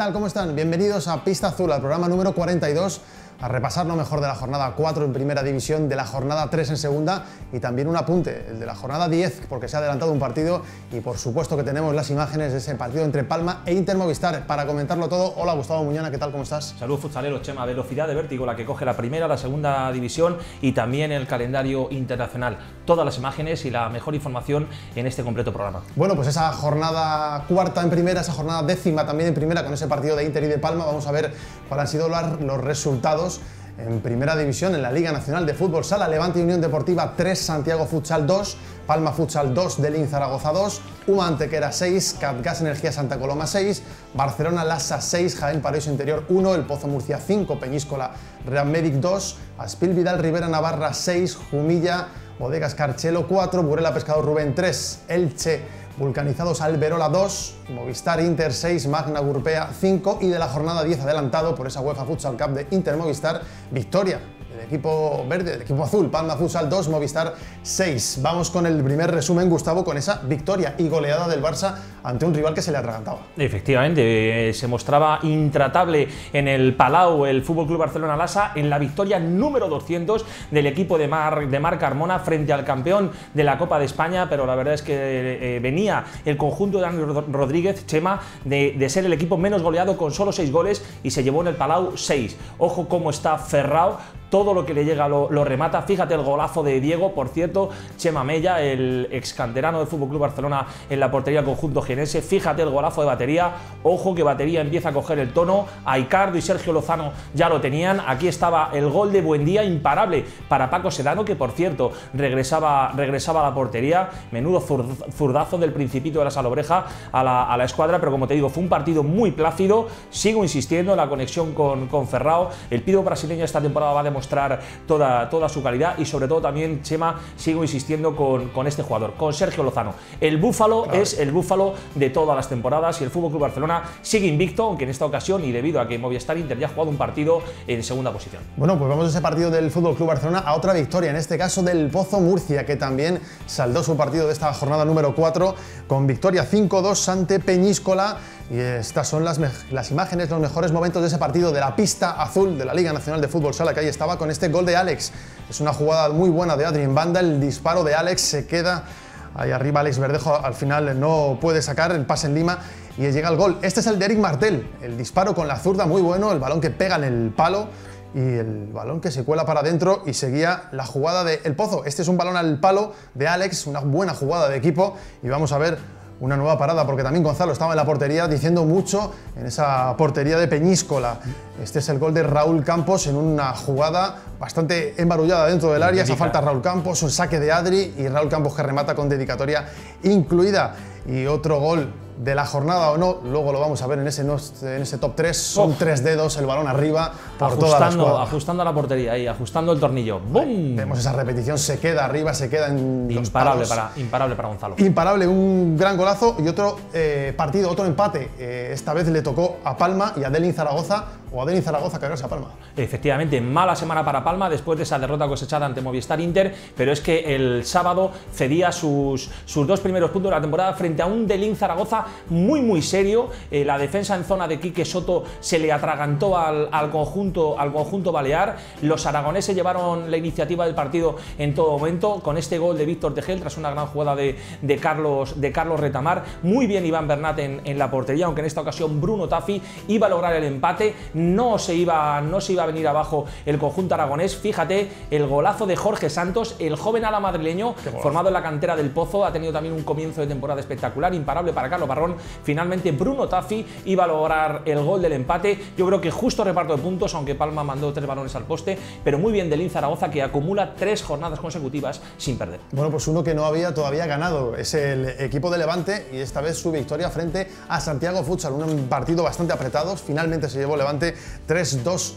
tal? ¿Cómo están? Bienvenidos a Pista Azul, al programa número 42, a repasar lo mejor de la jornada 4 en Primera División, de la jornada 3 en Segunda y también un apunte, el de la jornada 10, porque se ha adelantado un partido y por supuesto que tenemos las imágenes de ese partido entre Palma e Inter Movistar. Para comentarlo todo, hola Gustavo Muñana, ¿qué tal? ¿Cómo estás? Salud futsalero, Chema. Velocidad de vértigo, la que coge la Primera, la Segunda División y también el calendario internacional. Todas las imágenes y la mejor información en este completo programa. Bueno, pues esa jornada cuarta en Primera, esa jornada décima también en Primera, con ese partido de Inter y de Palma, vamos a ver cuáles han sido los resultados en Primera División, en la Liga Nacional de Fútbol Sala. Levante y Unión Deportiva 3, Santiago Futsal 2, Palma Futsal 2, Delín Zaragoza 2, UMA Antequera 6, Catgas Energía Santa Coloma 6, Barcelona Lassa 6, Jaén Paraíso Interior 1, El Pozo Murcia 5, Peñíscola Real Medic 2, Aspil Vidal Rivera Navarra 6, Jumilla Bodegas Carchelo 4, Burela Pescador Rubén 3, Elche Vulcanizados Alberola 2, Movistar Inter 6, Magna Gurpea 5 y de la jornada 10 adelantado por esa UEFA Futsal Cup de Inter Movistar, victoria del equipo verde, del equipo azul, Palma Futsal 2, Movistar 6. Vamos con el primer resumen, Gustavo, con esa victoria y goleada del Barça ante un rival que se le atragantaba. Efectivamente, se mostraba intratable en el Palau el FC Barcelona Lassa en la victoria número 200 del equipo de Marc Carmona frente al campeón de la Copa de España, pero la verdad es que venía el conjunto de Dani Rodríguez, Chema, de ser el equipo menos goleado con solo 6 goles y se llevó en el Palau 6. Ojo cómo está Ferrao, todo lo que le llega lo remata. Fíjate el golazo de Diego, por cierto, Chema Mella, el ex canterano del FC Barcelona en la portería conjunto jienense. Fíjate el golazo de Batería. Ojo que Batería empieza a coger el tono. Aicardo y Sergio Lozano ya lo tenían. Aquí estaba el gol de Buendía, imparable para Paco Sedano, que por cierto regresaba a la portería. Menudo zurdazo del Principito de la Salobreja a la escuadra, pero como te digo, fue un partido muy plácido. Sigo insistiendo en la conexión con Ferrao. El pivo brasileño esta temporada va a demostrar toda su calidad y sobre todo también, Chema, sigo insistiendo con este jugador, con Sergio Lozano. El Búfalo es el Búfalo de todas las temporadas y el FC Barcelona sigue invicto, aunque en esta ocasión y debido a que Movistar Inter ya ha jugado un partido en segunda posición. Bueno, pues vamos a ese partido del FC Barcelona a otra victoria, en este caso del Pozo Murcia, que también saldó su partido de esta jornada número 4 con victoria 5-2 ante Peñíscola. Y estas son las imágenes, los mejores momentos de ese partido de la pista azul de la Liga Nacional de Fútbol Sala, que ahí estaba con este gol de Alex. Es una jugada muy buena de Adri en banda, el disparo de Alex se queda ahí arriba. Alex Verdejo al final no puede sacar el pase en Lima y llega el gol. Este es el de Eric Martel, el disparo con la zurda muy bueno, el balón que pega en el palo y el balón que se cuela para adentro y seguía la jugada de El Pozo. Este es un balón al palo de Alex, una buena jugada de equipo y vamos a ver una nueva parada, porque también Gonzalo estaba en la portería diciendo mucho en esa portería de Peñíscola. Este es el gol de Raúl Campos en una jugada bastante embarullada dentro del área. Esa falta Raúl Campos, un saque de Adri y Raúl Campos que remata con dedicatoria incluida. Y otro gol de la jornada o no, luego lo vamos a ver en ese top 3, son 3 dedos, el balón arriba por toda la escuadra. Ajustando a la portería ahí, ajustando el tornillo. ¡Bum! Vemos esa repetición, se queda arriba, se queda en imparable para Gonzalo. Imparable, un gran golazo y otro partido, otro empate. Esta vez le tocó a Palma y a Delín Zaragoza, o a Delín Zaragoza cargarse a Palma. Efectivamente, mala semana para Palma después de esa derrota cosechada ante Movistar Inter, pero es que el sábado cedía sus 2 primeros puntos de la temporada frente a un Delín Zaragoza muy serio. La defensa en zona de Quique Soto se le atragantó al conjunto balear. Los aragoneses llevaron la iniciativa del partido en todo momento con este gol de Víctor Tegel tras una gran jugada de Carlos Retamar. Muy bien Iván Bernat en la portería, aunque en esta ocasión Bruno Tafi iba a lograr el empate. No se iba a venir abajo el conjunto aragonés. Fíjate el golazo de Jorge Santos, el joven ala madrileño formado en la cantera del Pozo. Ha tenido también un comienzo de temporada espectacular, imparable para Carlos Barrón. Finalmente Bruno Tafi iba a lograr el gol del empate. Yo creo que justo reparto de puntos, aunque Palma mandó 3 balones al poste, pero muy bien Delín Zaragoza, que acumula 3 jornadas consecutivas sin perder. Bueno, pues uno que no había todavía ganado es el equipo de Levante y esta vez su victoria frente a Santiago Futsal, un partido bastante apretado. Finalmente se llevó Levante 3-2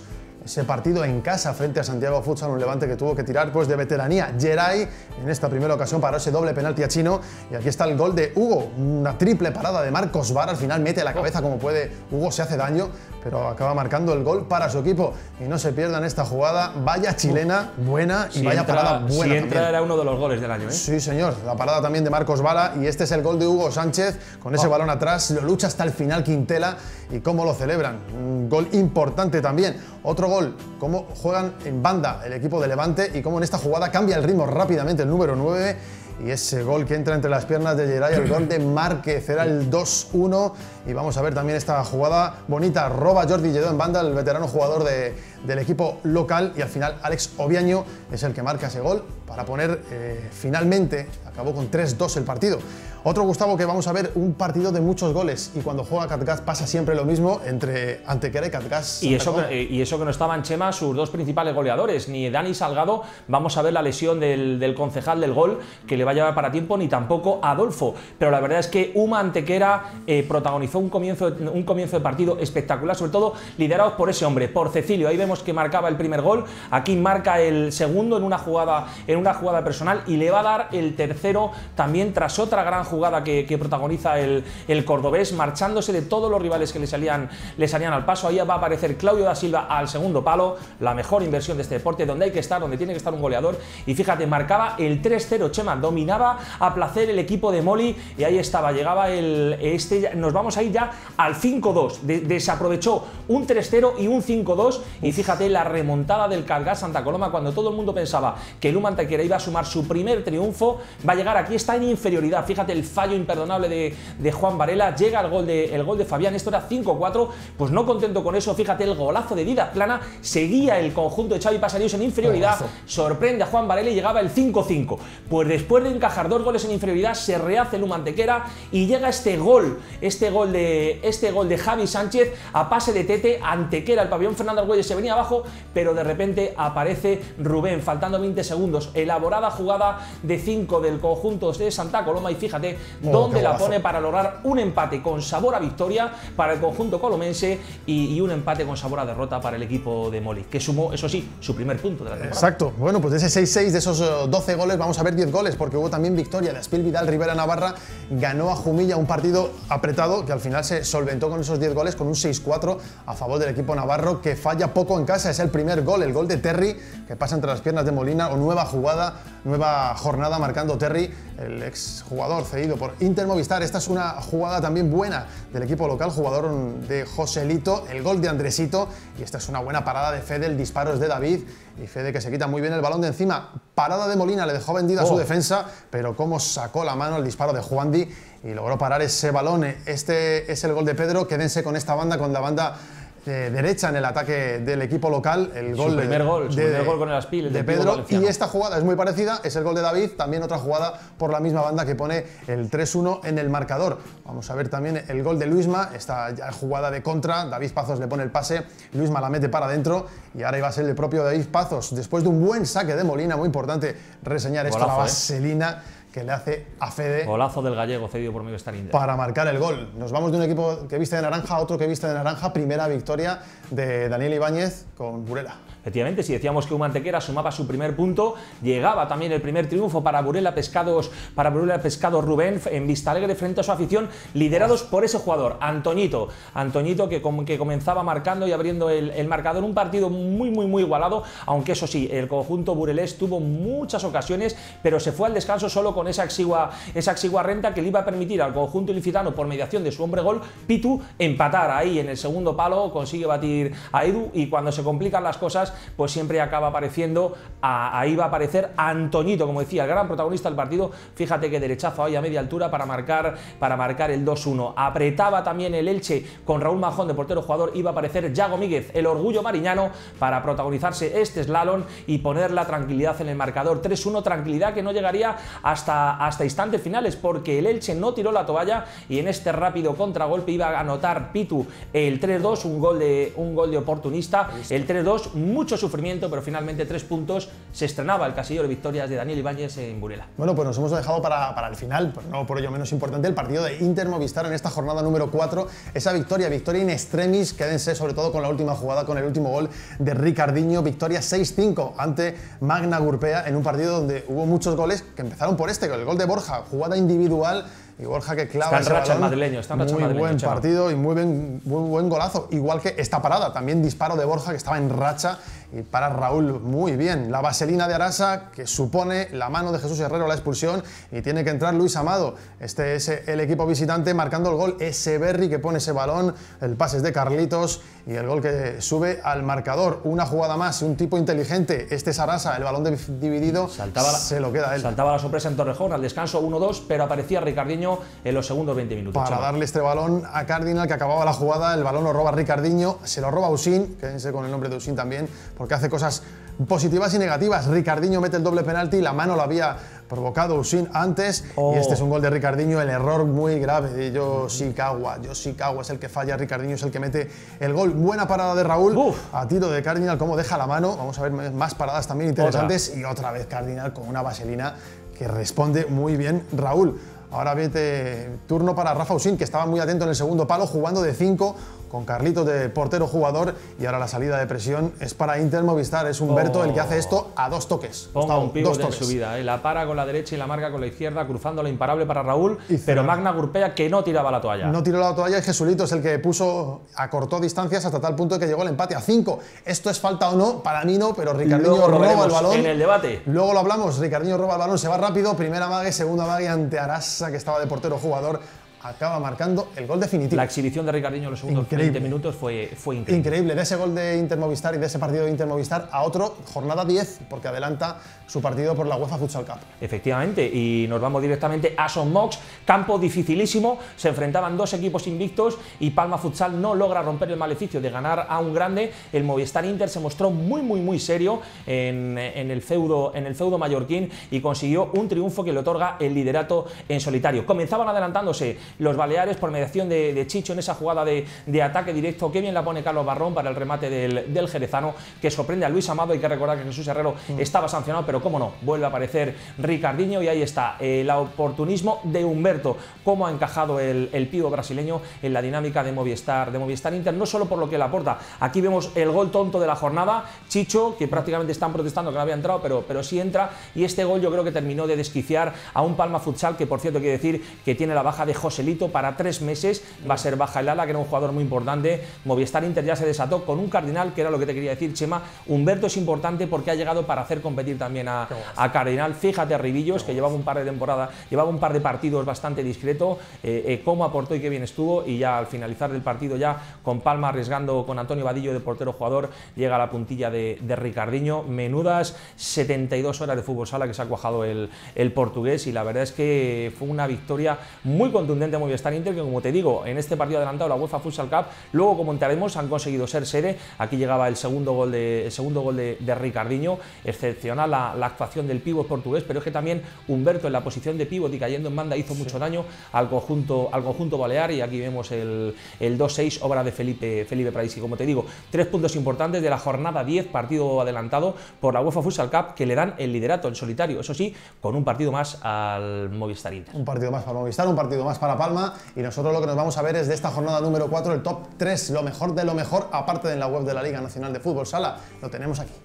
ese partido en casa frente a Santiago Futsal, un Levante que tuvo que tirar pues de veteranía. Geray en esta primera ocasión paró ese doble penalti a Chino, y aquí está el gol de Hugo, una triple parada de Marcos Vara, al final mete la cabeza como puede, Hugo se hace daño, pero acaba marcando el gol para su equipo. Y no se pierdan esta jugada, vaya chilena buena y vaya parada buena. Si entra era uno de los goles del año, ¿eh? Sí, señor, la parada también de Marcos Vara, y este es el gol de Hugo Sánchez, con ese balón atrás, lo lucha hasta el final Quintela, y cómo lo celebran, un gol importante también. Otro gol, cómo juegan en banda el equipo de Levante y cómo en esta jugada cambia el ritmo rápidamente el número 9, y ese gol que entra entre las piernas de Geray, el gol de Márquez, era el 2-1. Y vamos a ver también esta jugada bonita, roba Jordi Lledó en banda, el veterano jugador del equipo local, y al final Alex Obiaño es el que marca ese gol para poner finalmente, acabó con 3-2 el partido. Otro, Gustavo, que vamos a ver un partido de muchos goles, y cuando juega Catgaz pasa siempre lo mismo entre Antequera y Catgaz. Y eso que no estaban, Chema, sus dos principales goleadores, ni Dani Salgado, vamos a ver la lesión del concejal del gol, que le va a llevar para tiempo, ni tampoco Adolfo. Pero la verdad es que Uma Antequera protagonizó un comienzo de partido espectacular, sobre todo liderados por ese hombre, por Cecilio. Ahí vemos que marcaba el primer gol, aquí marca el segundo en una jugada personal, y le va a dar el tercero también tras otra gran jugada que protagoniza el cordobés, marchándose de todos los rivales que le salían al paso. Ahí va a aparecer Claudio da Silva al segundo palo, la mejor inversión de este deporte, donde hay que estar, donde tiene que estar un goleador. Y fíjate, marcaba el 3-0, Chema, dominaba a placer el equipo de Moli, y ahí estaba, llegaba nos vamos a ir ya al 5-2, desaprovechó un 3-0 y un 5-2, y fíjate la remontada del Catgaz Santa Coloma, cuando todo el mundo pensaba que el Uma Antequera iba a sumar su primer triunfo, va a llegar, aquí está en inferioridad, fíjate el fallo imperdonable de Juan Varela, llega el gol de Fabián, esto era 5-4, pues no contento con eso, fíjate el golazo de Díaz Plana, seguía el conjunto de Xavi Pasarius en inferioridad, sorprende a Juan Varela y llegaba el 5-5, pues después de encajar 2 goles en inferioridad se rehace el Uma Antequera y llega este gol de Javi Sánchez a pase de Tete. Antequera, el pabellón Fernando Argüelles se venía abajo, pero de repente aparece Rubén, faltando 20 segundos, elaborada jugada de 5 del conjunto de Santa Coloma, y fíjate dónde la pone para lograr un empate con sabor a victoria para el conjunto colomense y un empate con sabor a derrota para el equipo de Moli, que sumó, eso sí, su primer punto de la temporada. Exacto, bueno, pues de ese 6-6, de esos 12 goles, vamos a ver 10 goles, porque hubo también victoria de Aspil Vidal. Rivera Navarra ganó a Jumilla, un partido apretado que al final se solventó con esos 10 goles, con un 6-4 a favor del equipo navarro, que falla poco en casa. Es el primer gol, el gol de Terry, que pasa entre las piernas de Molina, o nueva jugada, nueva jornada marcando Terry, el exjugador cedido por Inter Movistar. Esta es una jugada también buena del equipo local, jugador de Joselito, el gol de Andresito, y esta es una buena parada de Fede, el disparo es de David, y Fede que se quita muy bien el balón de encima. Parada de Molina, le dejó vendida a su defensa, pero cómo sacó la mano el disparo de Juandi y logró parar ese balón. Este es el gol de Pedro. Quédense con esta banda, con la banda derecha en el ataque del equipo local, el gol su primer gol con el Aspil de Pedro. Y esta jugada es muy parecida, es el gol de David, también otra jugada por la misma banda que pone el 3-1 en el marcador. Vamos a ver también el gol de Luisma, esta ya jugada de contra, David Pazos le pone el pase, Luisma la mete para adentro, y ahora iba a ser el propio David Pazos, después de un buen saque de Molina. Muy importante reseñar esto, la vaselina que le hace a Fede. Golazo del gallego cedido por Movistar Inter para marcar el gol. Nos vamos de un equipo que viste de naranja a otro que viste de naranja. Primera victoria de Daniel Ibáñez con Burela. Efectivamente, si decíamos que Uma Antequera sumaba su primer punto, llegaba también el primer triunfo para Burela Pescados Rubén en Vistalegre frente a su afición, liderados por ese jugador, Antoñito que comenzaba marcando y abriendo el marcador. Un partido muy igualado, aunque eso sí, el conjunto burelés tuvo muchas ocasiones, pero se fue al descanso solo con esa exigua renta que le iba a permitir al conjunto ilicitano, por mediación de su hombre gol, Pitu, empatar. Ahí en el segundo palo consigue batir a Edu, y cuando se complican las cosas, pues siempre acaba apareciendo, ahí va a aparecer Antoñito, como decía, el gran protagonista del partido. Fíjate que derechazo ahí a media altura para marcar el 2-1. Apretaba también el Elche con Raúl Majón de portero jugador, iba a aparecer Yago Míguez, el orgullo mariñano, para protagonizarse este slalom y poner la tranquilidad en el marcador. 3-1, tranquilidad que no llegaría hasta instantes finales, porque el Elche no tiró la toalla, y en este rápido contragolpe iba a anotar Pitu el 3-2, un gol de oportunista, el 3-2 mucho mucho sufrimiento, pero finalmente 3 puntos. Se estrenaba el casillero de victorias de Daniel Ibáñez en Burela. Bueno, pues nos hemos dejado para el final, pues no por ello menos importante, el partido de Inter-Movistar en esta jornada número 4. Esa victoria in extremis, quédense sobre todo con la última jugada, con el último gol de Ricardinho, victoria 6-5 ante Magna Gurpea en un partido donde hubo muchos goles que empezaron por el gol de Borja, jugada individual. Y Borja que clava ese balón. Madrileño, muy buen partido y muy buen golazo. Igual que esta parada, también disparo de Borja que estaba en racha y para Raúl muy bien. La vaselina de Arasa que supone la mano de Jesús Herrero, la expulsión, y tiene que entrar Luis Amado. Este es el equipo visitante marcando el gol. Echeverri que pone ese balón, el pase es de Carlitos y el gol que sube al marcador. Una jugada más, un tipo inteligente. Este es Arasa, el balón dividido se lo queda a él. Saltaba la sorpresa en Torrejón al descanso 1-2, pero aparecía Ricardinho en los segundos 20 minutos. Para darle este balón a Cardinal, que acababa la jugada, el balón lo roba Ricardinho, se lo roba Usín, quédense con el nombre de Usín también, porque hace cosas positivas y negativas. Ricardinho mete el doble penalti, la mano lo había provocado Usín antes, y este es un gol de Ricardinho, el error muy grave de Yoshikawa es el que falla, Ricardinho es el que mete el gol. Buena parada de Raúl, a tiro de Cardinal, cómo deja la mano, vamos a ver más paradas también interesantes, y otra vez Cardinal con una vaselina que responde muy bien Raúl. Ahora vete turno para Rafa Usín, que estaba muy atento en el segundo palo, jugando de 5 con Carlitos de portero jugador, y ahora la salida de presión es para Inter-Movistar. Es Humberto el que hace esto a 2 toques. Ponga un pívot en su vida, la para con la derecha y la marca con la izquierda, cruzando la imparable para Raúl, pero Magna Gurpea que no tiraba la toalla. No tiró la toalla, y Jesulito es el que acortó distancias hasta tal punto que llegó el empate a 5. ¿Esto es falta o no? Para mí no, pero Ricardinho roba el balón. En el debate. Luego lo hablamos, Ricardinho roba el balón, se va rápido, primera amague, segunda amague ante Arasa, que estaba de portero jugador. Acaba marcando el gol definitivo. La exhibición de Ricardinho en los segundos 20 minutos fue increíble. Increíble, de ese gol de Inter-Movistar y de ese partido de Inter-Movistar a otro, jornada 10, porque adelanta su partido por la UEFA Futsal Cup. Efectivamente, y nos vamos directamente a Son Mox, campo dificilísimo, se enfrentaban 2 equipos invictos y Palma Futsal no logra romper el maleficio de ganar a un grande. El Movistar Inter se mostró muy serio en el feudo mallorquín y consiguió un triunfo que le otorga el liderato en solitario. Comenzaban adelantándose los baleares por mediación de Chicho en esa jugada de ataque directo. Qué bien la pone Carlos Barrón para el remate del jerezano, que sorprende a Luis Amado. Hay que recordar que Jesús Herrero estaba sancionado, pero cómo no, vuelve a aparecer Ricardinho, y ahí está el oportunismo de Humberto, cómo ha encajado el pío brasileño en la dinámica de Movistar Inter, no solo por lo que le aporta. Aquí vemos el gol tonto de la jornada, Chicho, que prácticamente están protestando que no había entrado, pero sí entra, y este gol yo creo que terminó de desquiciar a un Palma Futsal que, por cierto, quiere decir que tiene la baja de Joselito para 3 meses, va a ser baja el ala, que era un jugador muy importante. Movistar Inter ya se desató con un Cardinal, que era lo que te quería decir, Chema. Humberto es importante porque ha llegado para hacer competir también a Cardinal. Fíjate a Ribillos, que llevaba un par de temporadas, llevaba un par de partidos bastante discreto, cómo aportó y qué bien estuvo, y ya al finalizar del partido, ya con Palma arriesgando con Antonio Vadillo de portero jugador, llega a la puntilla de Ricardinho. Menudas 72 horas de fútbol sala que se ha cuajado el portugués, y la verdad es que fue una victoria muy contundente a Movistar Inter, que, como te digo, en este partido adelantado la UEFA Futsal Cup, luego comentaremos, han conseguido ser sede. Aquí llegaba el segundo gol de Ricardinho. Excepcional la actuación del pívot portugués, pero es que también Humberto en la posición de pívot y cayendo en banda hizo mucho daño al conjunto balear, y aquí vemos el 2-6, obra de Felipe Praisi. Como te digo, 3 puntos importantes de la jornada 10, partido adelantado por la UEFA Futsal Cup, que le dan el liderato en solitario, eso sí, con un partido más al Movistar Inter. Un partido más para Movistar, un partido más para Palma, y nosotros lo que nos vamos a ver es de esta jornada número 4 el top 3, lo mejor de lo mejor, aparte de en la web de la Liga Nacional de Fútbol Sala. Lo tenemos aquí.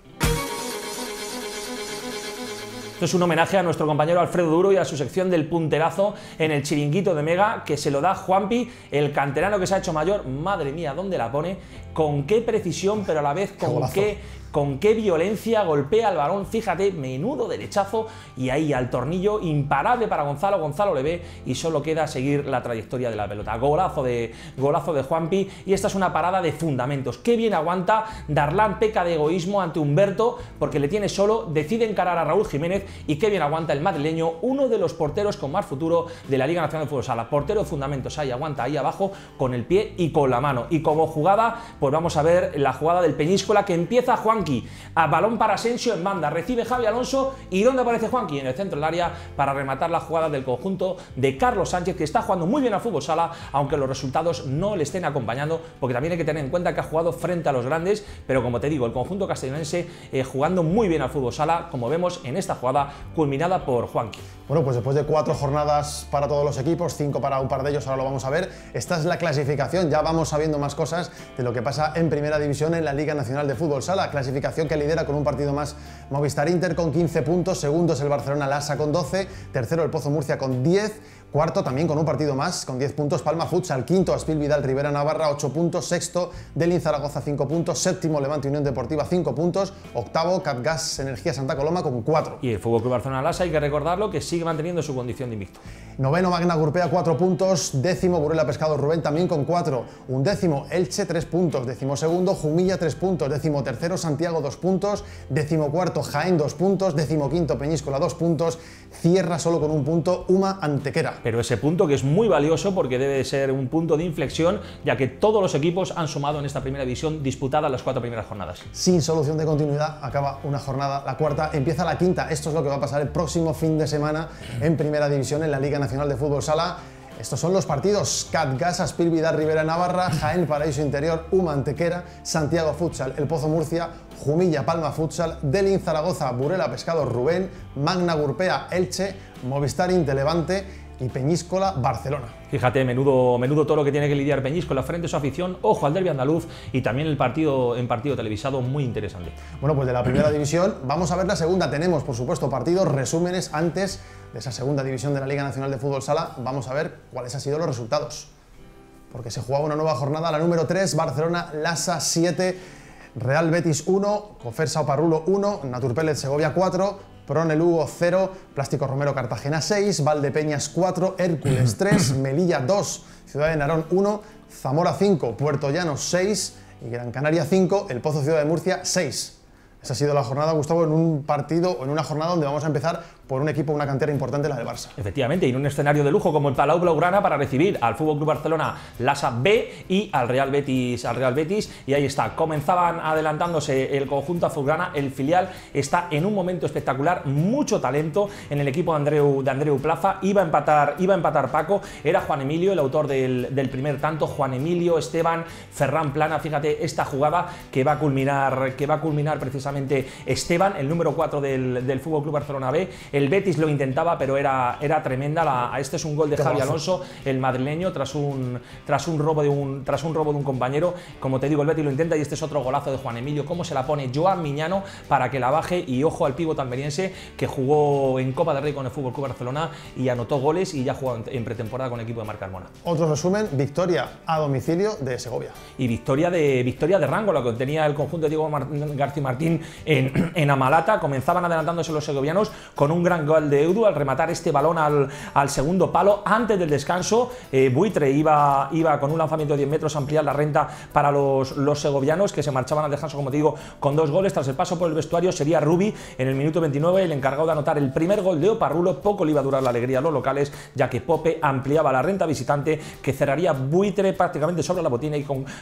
Esto es un homenaje a nuestro compañero Alfredo Duro y a su sección del punterazo en el chiringuito de Mega, que se lo da Juanpi, el canterano que se ha hecho mayor. Madre mía, ¿dónde la pone? Con qué precisión, pero a la vez con qué violencia golpea el balón. Fíjate, menudo derechazo, y ahí al tornillo, imparable para Gonzalo. Gonzalo le ve y solo queda seguir la trayectoria de la pelota. Golazo de Juanpi, y esta es una parada de fundamentos. Qué bien aguanta. Darlan peca de egoísmo ante Humberto porque le tiene solo, decide encarar a Raúl Jiménez, y qué bien aguanta el madrileño, uno de los porteros con más futuro de la Liga Nacional de Fútbol Sala. Portero de fundamentos, ahí aguanta, ahí abajo, con el pie y con la mano. Y como jugada, pues vamos a ver la jugada del Peñíscola, que empieza Juan Juanqui, a balón para Asensio en banda, recibe Javi Alonso y ¿dónde aparece Juanqui? En el centro del área para rematar la jugada del conjunto de Carlos Sánchez, que está jugando muy bien al fútbol sala, aunque los resultados no le estén acompañando, porque también hay que tener en cuenta que ha jugado frente a los grandes, pero como te digo, el conjunto castellonense jugando muy bien al fútbol sala, como vemos en esta jugada culminada por Juanqui. Bueno, pues después de 4 jornadas para todos los equipos, 5 para un par de ellos, ahora lo vamos a ver. Esta es la clasificación, ya vamos sabiendo más cosas de lo que pasa en Primera División en la Liga Nacional de Fútbol Sala. Clasificación que lidera con un partido más Movistar Inter con 15 puntos, segundo es el Barcelona Lassa con 12, tercero el Pozo Murcia con 10, cuarto también con un partido más, con 10 puntos Palma Futsal, quinto Aspil Vidal Rivera Navarra 8 puntos, sexto Delin Zaragoza 5 puntos, séptimo Levante Unión Deportiva 5 puntos, octavo Capgas Energía Santa Coloma con 4. Y el Fútbol Club Barcelona Lassa, hay que recordarlo, que sigue manteniendo su condición de invicto. Noveno Magna Gurpea 4 puntos, décimo Burela Pescado Rubén también con 4, undécimo Elche 3 puntos, décimo segundo Jumilla 3 puntos, décimo tercero Santiago 2 puntos, décimo cuarto Jaén 2 puntos, décimo quinto Peñíscola 2 puntos, cierra solo con un punto Uma Antequera. Pero ese punto que es muy valioso porque debe ser un punto de inflexión, ya que todos los equipos han sumado en esta primera división disputada las 4 primeras jornadas. Sin solución de continuidad, acaba una jornada, la cuarta, empieza la quinta. Esto es lo que va a pasar el próximo fin de semana en Primera División en la Liga Nacional de Fútbol Sala. Estos son los partidos: Catgas, Aspil Vidal Rivera Navarra, Jaén Paraíso Interior, Uma Antequera, Santiago Futsal, El Pozo Murcia, Jumilla Palma Futsal, Delin Zaragoza, Burela Pescado Rubén, Magna Gurpea Elche, Movistar Inter Levante y Peñíscola Barcelona. Fíjate, menudo toro que tiene que lidiar Peñíscola frente a su afición. Ojo al derbi andaluz y también el partido en partido televisado, muy interesante. Bueno, pues de la primera división vamos a ver la segunda. Tenemos, por supuesto, partidos, resúmenes antes de esa segunda división de la Liga Nacional de Fútbol Sala. Vamos a ver cuáles han sido los resultados. Porque se jugaba una nueva jornada, la número 3, Barcelona Lassa 7, Real Betis 1, Cofersa Oparrulo 1, Naturpélez Segovia 4, Prone Lugo 0, Plástico Romero Cartagena 6, Valdepeñas 4, Hércules 3, Melilla 2, Ciudad de Narón 1, Zamora 5, Puerto Llano 6 y Gran Canaria 5, El Pozo Ciudad de Murcia 6. Esa ha sido la jornada, Gustavo, en un partido o en una jornada donde vamos a empezar por un equipo, una cantera importante, la del Barça. Efectivamente, y en un escenario de lujo como el Palau Blaugrana para recibir al FC Barcelona Lassa B y al Real Betis, y ahí está, comenzaban adelantándose el conjunto azulgrana, el filial está en un momento espectacular, mucho talento en el equipo de Andreu Plaza, iba a empatar Paco, era Juan Emilio el autor del primer tanto, Juan Emilio, Esteban, Ferran Plana, fíjate esta jugada que va a culminar precisamente Esteban, el número 4 del FC Barcelona B. El Betis lo intentaba, pero era tremenda. Este es un gol de Javi Alonso, el madrileño, tras un robo de un compañero. Como te digo, el Betis lo intenta y este es otro golazo de Juan Emilio. Cómo se la pone Joan Miñano para que la baje, y ojo al pívot almeriense que jugó en Copa del Rey con el FC Barcelona y anotó goles y ya jugó en pretemporada con el equipo de Marc Carmona. Otro resumen: victoria a domicilio de Segovia. Y victoria de rango, lo que tenía el conjunto de Diego García Martín en Amalata. Comenzaban adelantándose los segovianos con un gran gol de Eudu al rematar este balón al segundo palo. Antes del descanso, Buitre iba con un lanzamiento de 10 metros a ampliar la renta para los segovianos, que se marchaban al descanso, como te digo, con 2 goles. Tras el paso por el vestuario sería Rubi en el minuto 29 el encargado de anotar el primer gol de Oparrulo. Poco le iba a durar la alegría a los locales, ya que Pope ampliaba la renta visitante, que cerraría Buitre prácticamente sobre la bocina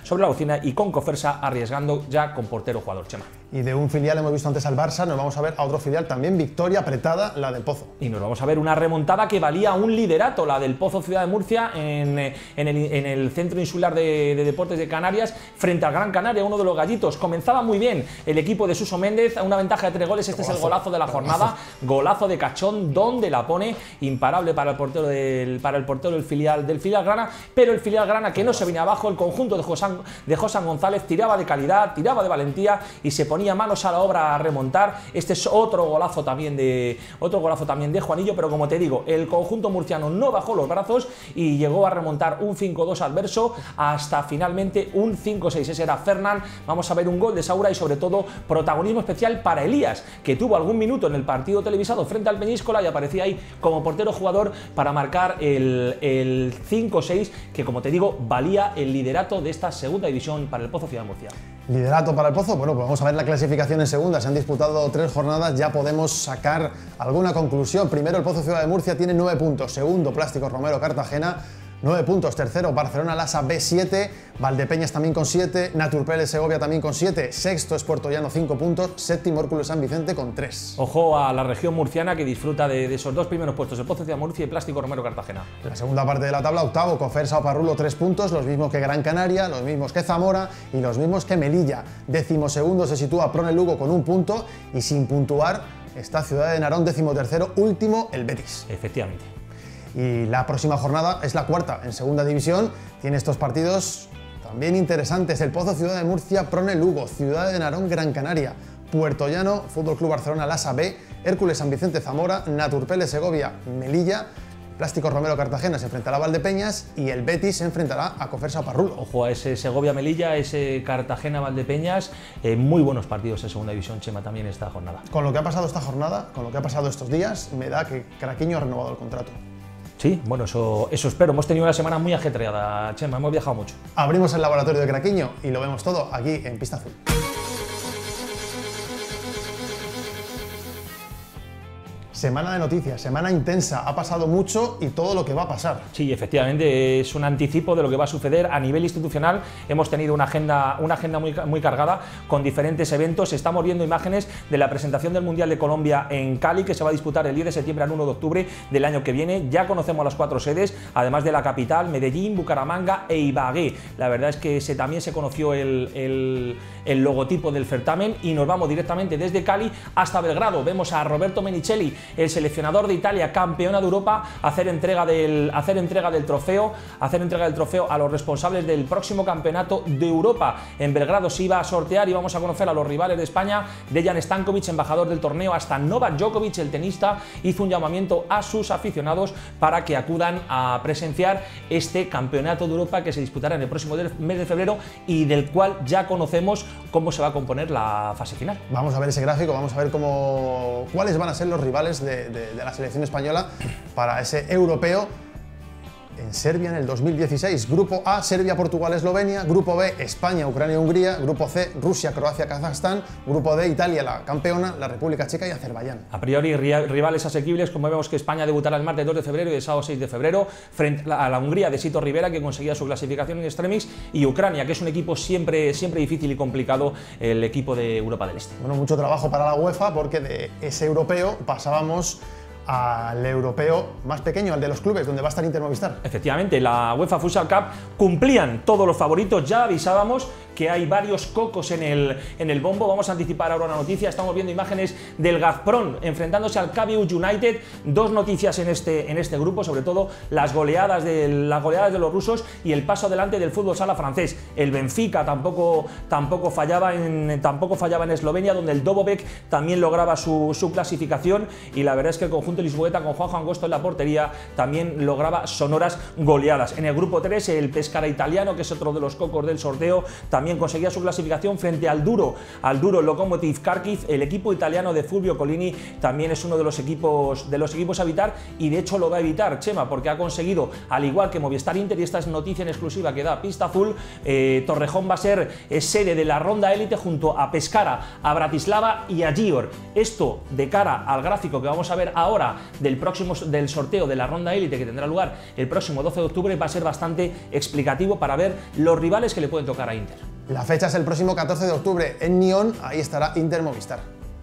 y con Cofersa arriesgando ya con portero jugador. Chema. Y de un filial hemos visto antes al Barça, nos vamos a ver a otro filial también, victoria apretada, la del Pozo. Y nos vamos a ver una remontada que valía un liderato, la del Pozo Ciudad de Murcia en el Centro Insular de Deportes de Canarias, frente al Gran Canaria, uno de los gallitos. Comenzaba muy bien el equipo de Suso Méndez, a una ventaja de 3 goles. Este es el golazo de la jornada, golazo de Cachón, donde la pone, imparable para el portero del filial Grana, pero el filial Grana que no se venía abajo. El conjunto de José González tiraba de calidad, tiraba de valentía y se ponía manos a la obra a remontar. Este es otro golazo también de Juanillo, pero como te digo, el conjunto murciano no bajó los brazos y llegó a remontar un 5-2 adverso hasta finalmente un 5-6. Ese era Fernán. Vamos a ver un gol de Saura y sobre todo protagonismo especial para Elías, que tuvo algún minuto en el partido televisado frente al Peñíscola y aparecía ahí como portero jugador para marcar el 5-6, que como te digo valía el liderato de esta segunda división para el Pozo Ciudad de Murcia. Liderato para el Pozo. Bueno, pues vamos a ver la clasificación en segunda. Se han disputado 3 jornadas, ya podemos sacar alguna conclusión. Primero, el Pozo Ciudad de Murcia tiene 9 puntos. Segundo, Plástico Romero Cartagena 9 puntos. Tercero, Barcelona Lassa B 7, Valdepeñas también con 7, Naturpeles Segovia también con 7, sexto es Puertollano 5 puntos, séptimo Hércules San Vicente con 3. Ojo a la región murciana que disfruta de esos dos primeros puestos, el Pozo Ciudad Murcia y Plástico Romero Cartagena. En la segunda parte de la tabla, octavo, Cofer Sao Parrulo 3 puntos, los mismos que Gran Canaria, los mismos que Zamora y los mismos que Melilla. Décimo segundo se sitúa Prone Lugo con 1 punto y sin puntuar está Ciudad de Narón, décimo tercero, último el Betis. Efectivamente. Y la próxima jornada es la cuarta en segunda división, tiene estos partidos también interesantes: el Pozo Ciudad de Murcia, Prone Lugo, Ciudad de Narón, Gran Canaria, Puertollano, Fútbol Club Barcelona Lassa B, Hércules San Vicente Zamora, Naturpeles Segovia, Melilla, Plástico Romero Cartagena se enfrentará a Valdepeñas y el Betis se enfrentará a Cofer Sao Parrulo. Ojo a ese Segovia-Melilla, ese Cartagena-Valdepeñas, muy buenos partidos en segunda división, Chema, también esta jornada. Con lo que ha pasado esta jornada, con lo que ha pasado estos días, me da que Craquiño ha renovado el contrato. Sí, bueno, eso espero. Hemos tenido una semana muy ajetreada, Chema, hemos viajado mucho. Abrimos el laboratorio de Craquiño y lo vemos todo aquí en Pista Azul. Semana de noticias, semana intensa, ha pasado mucho y todo lo que va a pasar. Sí, efectivamente, es un anticipo de lo que va a suceder a nivel institucional. Hemos tenido una agenda muy cargada con diferentes eventos. Estamos viendo imágenes de la presentación del Mundial de Colombia en Cali, que se va a disputar el 10 de septiembre al 1 de octubre del año que viene. Ya conocemos las 4 sedes, además de la capital, Medellín, Bucaramanga e Ibagué. La verdad es que también se conoció el logotipo del certamen y nos vamos directamente desde Cali hasta Belgrado. Vemos a Roberto Menichelli, el seleccionador de Italia, campeona de Europa, hacer entrega del trofeo a los responsables del próximo campeonato de Europa. En Belgrado se iba a sortear y vamos a conocer a los rivales de España. Dejan Stankovic, embajador del torneo, hasta Novak Djokovic, el tenista, hizo un llamamiento a sus aficionados para que acudan a presenciar este campeonato de Europa que se disputará en el próximo mes de febrero y del cual ya conocemos cómo se va a componer la fase final. Vamos a ver ese gráfico, vamos a ver cuáles van a ser los rivales de la selección española para ese europeo en Serbia en el 2016. Grupo A, Serbia, Portugal, Eslovenia. Grupo B, España, Ucrania, Hungría. Grupo C, Rusia, Croacia, Kazajstán. Grupo D, Italia, la campeona, la República Checa y Azerbaiyán. A priori rivales asequibles, como vemos que España debutará el martes 2 de febrero y el sábado 6 de febrero frente a la Hungría de Sito Rivera, que conseguía su clasificación en extremis, y Ucrania, que es un equipo siempre difícil y complicado, el equipo de Europa del Este. Bueno, mucho trabajo para la UEFA porque de ese europeo pasábamos al europeo más pequeño, al de los clubes, donde va a estar Inter Movistar. Efectivamente, la UEFA Futsal Cup cumplían todos los favoritos, ya avisábamos que hay varios cocos en el bombo. Vamos a anticipar ahora una noticia, estamos viendo imágenes del Gazprom enfrentándose al KBU United. Dos noticias en este grupo, sobre todo las goleadas de los rusos y el paso adelante del fútbol sala francés. El Benfica tampoco fallaba en Eslovenia, donde el Dobovec también lograba su clasificación, y la verdad es que el conjunto lisboeta con Juanjo Angosto en la portería también lograba sonoras goleadas. En el grupo 3, el Pescara italiano, que es otro de los cocos del sorteo, también conseguía su clasificación frente al duro Lokomotiv Kharkiv. El equipo italiano de Fulvio Colini también es uno de los equipos a evitar, y de hecho lo va a evitar, Chema, porque ha conseguido, al igual que Movistar Inter, y esta es noticia en exclusiva que da Pista Azul, Torrejón va a ser sede de la ronda élite junto a Pescara, a Bratislava y a Győr. Esto de cara al gráfico que vamos a ver ahora del sorteo de la ronda élite, que tendrá lugar el próximo 12 de octubre, va a ser bastante explicativo para ver los rivales que le pueden tocar a Inter. La fecha es el próximo 14 de octubre en Nyon, ahí estará Inter Movistar.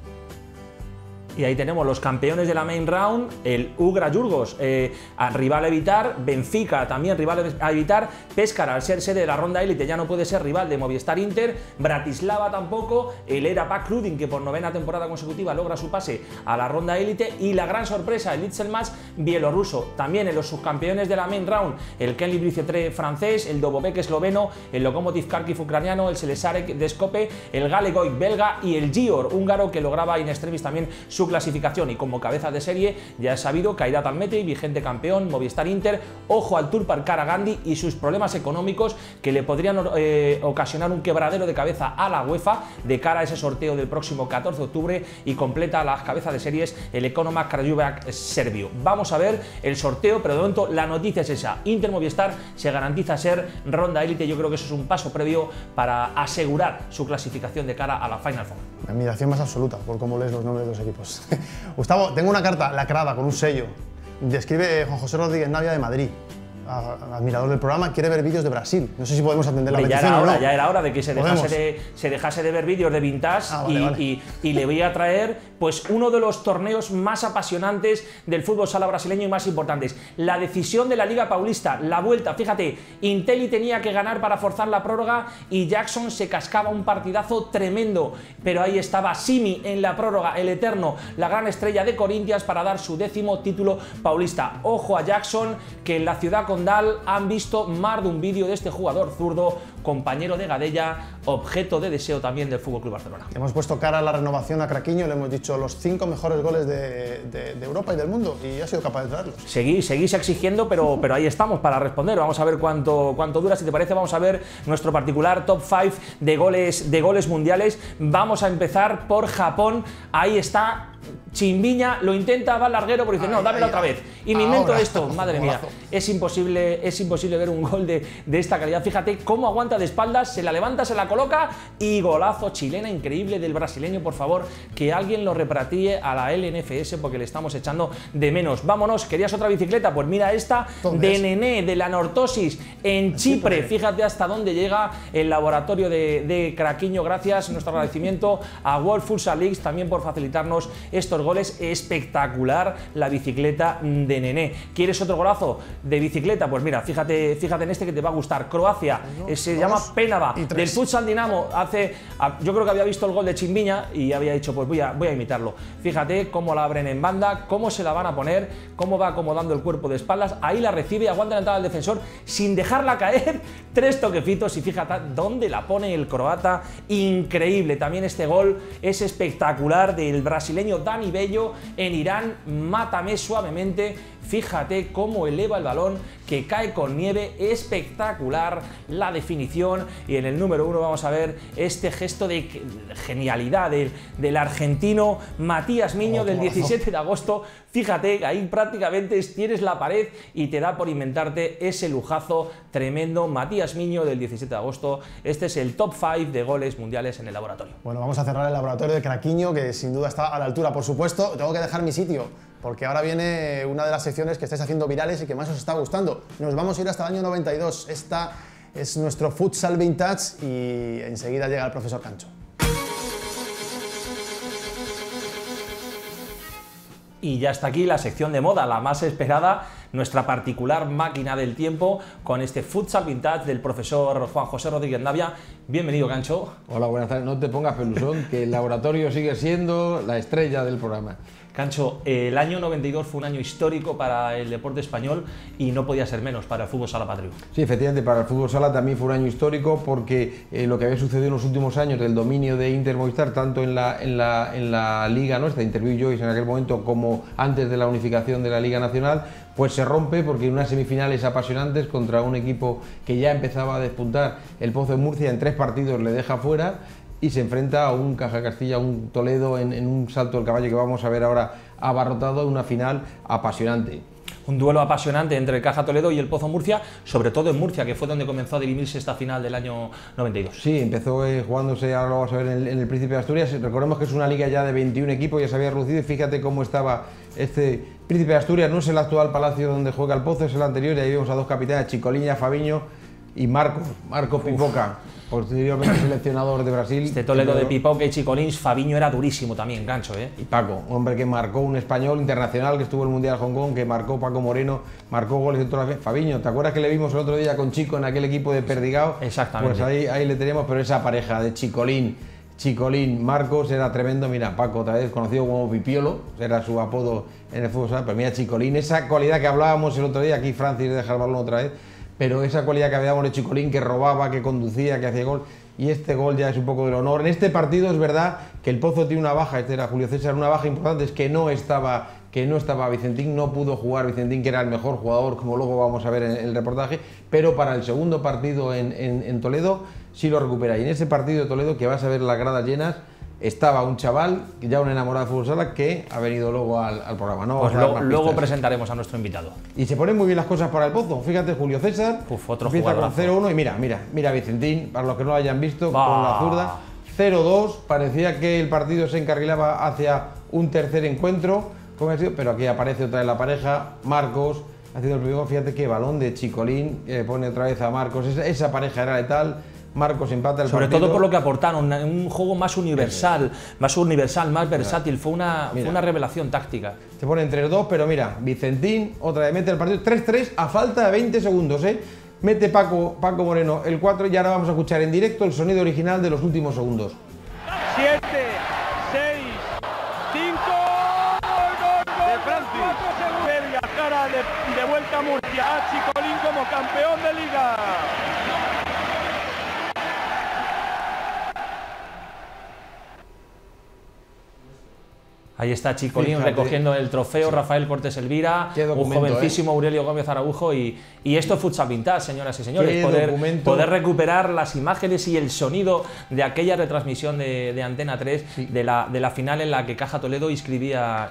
Y ahí tenemos los campeones de la main round, el Ugra Yurgos, rival a evitar, Benfica también rival a evitar, Pescara, al ser sede de la ronda élite, ya no puede ser rival de Movistar Inter, Bratislava tampoco, el Erapak Rudin, que por 9ª temporada consecutiva logra su pase a la ronda élite, y la gran sorpresa, el Itzelmaz bielorruso. También en los subcampeones de la main round, el Kenly Bricetre francés, el Dobovec esloveno, el Lokomotiv Kharkiv ucraniano, el Selesarek de Skopje, el Galegoic belga y el Győr húngaro, que lograba in extremis también su clasificación. Y como cabeza de serie ya he sabido Kairat Almaty, vigente campeón, Movistar Inter. Ojo al Turpar Karagandhi y sus problemas económicos que le podrían ocasionar un quebradero de cabeza a la UEFA de cara a ese sorteo del próximo 14 de octubre, y completa las cabezas de series el Economac Kragujevac serbio. Vamos a ver el sorteo, pero de momento la noticia es esa: Inter Movistar se garantiza ser ronda élite. Yo creo que eso es un paso previo para asegurar su clasificación de cara a la Final Four. La admiración más absoluta por cómo lees los nombres de los equipos. Gustavo, tengo una carta lacrada con un sello. Describe Juan José Rodríguez Navia de Madrid. admirador del programa, quiere ver vídeos de Brasil. No sé si podemos atender la petición o no. Ya era hora de que se dejase de ver vídeos de vintage y le voy a traer pues uno de los torneos más apasionantes del fútbol sala brasileño y más importantes. La decisión de la Liga Paulista, la vuelta. Fíjate, Intelli tenía que ganar para forzar la prórroga y Jackson se cascaba un partidazo tremendo. Pero ahí estaba Simi en la prórroga, el eterno, la gran estrella de Corinthians para dar su 10º título paulista. Ojo a Jackson, que en la ciudad condal han visto más de un vídeo de este jugador zurdo, compañero de Gadella, objeto de deseo también del FC Barcelona. Hemos puesto cara a la renovación a Craquiño, le hemos dicho los 5 mejores goles de Europa y del mundo y ha sido capaz de traerlos. Seguís exigiendo, pero ahí estamos para responder. Vamos a ver cuánto dura. Si te parece, vamos a ver nuestro particular top 5 de goles mundiales. Vamos a empezar por Japón. Ahí está Chimbiña, lo intenta, va al larguero, pero dice, no, dámelo otra vez. Y me invento esto, madre mía, es imposible ver un gol de esta calidad. Fíjate cómo aguanta de espaldas, se la levanta, se la coloca y golazo chilena increíble del brasileño. Por favor, que alguien lo repatrié a la LNFS porque le estamos echando de menos. Vámonos, ¿querías otra bicicleta? Pues mira esta de Nené, de la Nortosis, en Chipre. Fíjate hasta dónde llega el laboratorio de Craquiño. Gracias, nuestro agradecimiento a World Futsal Leagues también por facilitarnos estos goles. Espectacular la bicicleta de Nené. ¿Quieres otro golazo de bicicleta? Pues mira, fíjate en este que te va a gustar. Croacia, se llama Penava, del Futsal Dinamo. Yo creo que había visto el gol de Chimbiña y había dicho, pues voy a imitarlo. Fíjate cómo la abren en banda, cómo se la van a poner, cómo va acomodando el cuerpo de espaldas. Ahí la recibe, aguanta la entrada del defensor sin dejarla caer. 3 toquecitos y fíjate dónde la pone el croata. Increíble. También este gol es espectacular del brasileño Dani Bello en Irán. Mátame suavemente. Fíjate cómo eleva el balón, que cae con nieve. Espectacular la definición. Y en el número 1 vamos a ver este gesto de genialidad del argentino Matías Miño del 17 de agosto. Fíjate, ahí prácticamente tienes la pared y te da por inventarte ese lujazo tremendo. Matías Miño del 17 de agosto. Este es el top 5 de goles mundiales en el laboratorio. Bueno, vamos a cerrar el laboratorio de Craquiño, que sin duda está a la altura, por supuesto. Tengo que dejar mi sitio, porque ahora viene una de las secciones que estáis haciendo virales y que más os está gustando. Nos vamos a ir hasta el año 92. Esta es nuestro Futsal Vintage y enseguida llega el profesor Cancho. Y ya está aquí la sección de moda, la más esperada, nuestra particular máquina del tiempo, con este Futsal Vintage del profesor Juan José Rodríguez Navia. Bienvenido, Cancho. Hola, buenas tardes. No te pongas pelusón, que el laboratorio sigue siendo la estrella del programa. Cancho, el año 92 fue un año histórico para el deporte español y no podía ser menos para el fútbol sala patrio. Sí, efectivamente, para el fútbol sala también fue un año histórico porque lo que había sucedido en los últimos años del dominio de Inter Movistar, tanto en la liga nuestra, Interview Joyce en aquel momento, como antes de la unificación de la Liga Nacional, pues se rompe porque en unas semifinales apasionantes contra un equipo que ya empezaba a despuntar, el Pozo de Murcia, en 3 partidos le deja fuera y se enfrenta a un Caja Castilla, un Toledo en un salto del caballo que vamos a ver ahora abarrotado en una final apasionante. Un duelo apasionante entre el Caja Toledo y el Pozo Murcia, sobre todo en Murcia, que fue donde comenzó a dirimirse esta final del año 92. Sí, empezó jugándose, ahora lo vamos a ver, en el Príncipe de Asturias. Recordemos que es una liga ya de 21 equipos, ya se había reducido y fíjate cómo estaba este Príncipe de Asturias. No es el actual palacio donde juega el Pozo, es el anterior, y ahí vemos a 2 capitanes, Chicolinha, Fabiño y Marco Pipoca, posteriormente seleccionador de Brasil. Este Toledo de Pipoca y Chicolins, Fabiño era durísimo también, Cancho, ¿eh? Y Paco, un hombre que marcó, un español internacional que estuvo en el Mundial de Hong Kong, que marcó, Paco Moreno, marcó goles en todas las... Fabiño, ¿te acuerdas que le vimos el otro día con Chico en aquel equipo de Perdigao? Exactamente. Pues ahí le tenemos, pero esa pareja de Chicolín, Marcos era tremendo. Mira, Paco, otra vez conocido como Pipiolo, era su apodo en el fútbol sala, pero mira, Chicolín, esa cualidad que hablábamos el otro día, aquí Francis deja el balón otra vez, pero esa cualidad que hablábamos de Chicolín, que robaba, que conducía, que hacía gol, y este gol ya es un poco del honor. En este partido es verdad que el Pozo tiene una baja, este era Julio César, una baja importante, es que no estaba Vicentín, no pudo jugar Vicentín, que era el mejor jugador, como luego vamos a ver en el reportaje, pero para el segundo partido en Toledo sí lo recupera. Y en ese partido de Toledo, que vas a ver las gradas llenas, estaba un chaval, ya un enamorado de fútbol sala, que ha venido luego al programa. ¿No? Pues luego presentaremos a nuestro invitado. Y se ponen muy bien las cosas para el Pozo. Fíjate, Julio César empieza con 0-1 y mira Vicentín, para los que no lo hayan visto, con la zurda. 0-2, parecía que el partido se encarrilaba hacia un tercer encuentro, pero aquí aparece otra vez la pareja, Marcos, haciendo el primer gol. Fíjate qué balón de Chicolín, pone otra vez a Marcos. Esa pareja era letal. Marcos empata el Sobre partido. todo por lo que aportaron, un juego más universal, más versátil. Fue una revelación táctica. Se pone entre 2, pero mira, Vicentín otra vez mete el partido 3-3 a falta de 20 segundos, Mete Paco Moreno el 4 y ahora vamos a escuchar en directo el sonido original de los últimos segundos. 7, 6, 5, de Francis. De viajar de vuelta a Murcia a Chicolín como campeón de liga. Ahí está Chicolín Fíjate. recogiendo el trofeo, Rafael Cortés Elvira, un jovencísimo Aurelio Gómez Araujo y esto es Futsal Vintage, señoras y señores, poder recuperar las imágenes y el sonido de aquella retransmisión de Antena 3, sí, de la final en la que Caja Toledo inscribía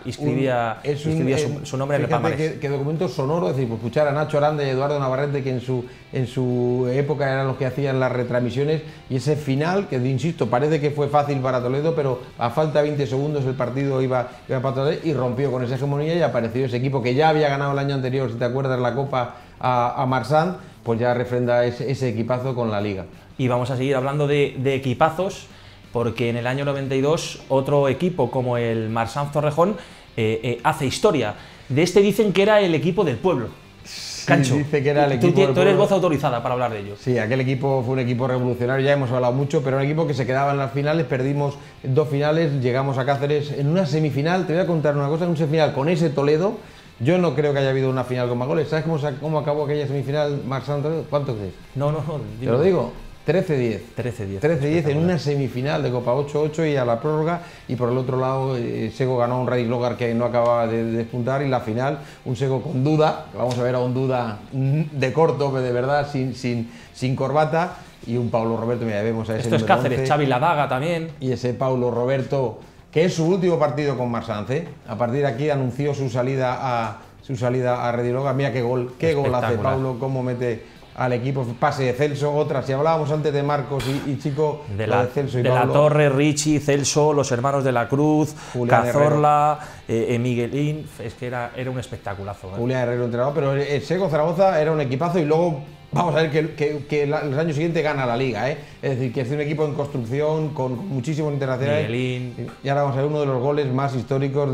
su nombre en el palmarés. Que documento sonoro, es decir, pues escuchar a Nacho Aranda y Eduardo Navarrete, que en su época eran los que hacían las retransmisiones, y ese final, que insisto, parece que fue fácil para Toledo, pero a falta de 20 segundos el partido iba para Toledo y rompió con esa hegemonía y apareció ese equipo que ya había ganado el año anterior, si te acuerdas, la Copa a Marsant, pues ya refrenda ese equipazo con la Liga. Y vamos a seguir hablando de equipazos, porque en el año 92 otro equipo como el Marsant Torrejón hace historia. De este dicen que era el equipo del pueblo. Cancho, dice que era el equipo tú eres voz autorizada para hablar de ello. Sí, aquel equipo fue un equipo revolucionario, ya hemos hablado mucho, pero un equipo que se quedaba en las finales, perdimos 2 finales, llegamos a Cáceres en una semifinal. Te voy a contar una cosa, en una semifinal con ese Toledo, yo no creo que haya habido una final con más goles. ¿Sabes cómo acabó aquella semifinal Marsant-Toledo? ¿Cuánto crees? No. Te lo digo. 13-10. 13-10 en una semifinal de Copa 8-8 y a la prórroga, y por el otro lado Sego ganó a un Radic Logar que no acababa de despuntar, y la final un Sego con duda, vamos a ver a un duda de corto, de verdad, sin corbata, y un Paulo Roberto, mira, vemos a ese. Esto es Cáceres, 11, Xavi Ladaga también. Y ese Paulo Roberto, que es su último partido con Marsant, A partir de aquí anunció su salida a Radic Logar. Mira qué gol hace Paulo, cómo mete al equipo, pase de Celso, otra. Si hablábamos antes de Marcos y Chico, de Celso y de Pablo, la Torre, Richie, Celso, los hermanos de la Cruz, Julián Cazorla, Miguelín, es que era un espectaculazo. Julián Herrero entrenador, pero el Sego Zaragoza era un equipazo, y luego vamos a ver que el año siguiente gana la Liga, Es decir, que es un equipo en construcción con muchísimos internacionales. Miguelín. Y ahora vamos a ver uno de los goles más históricos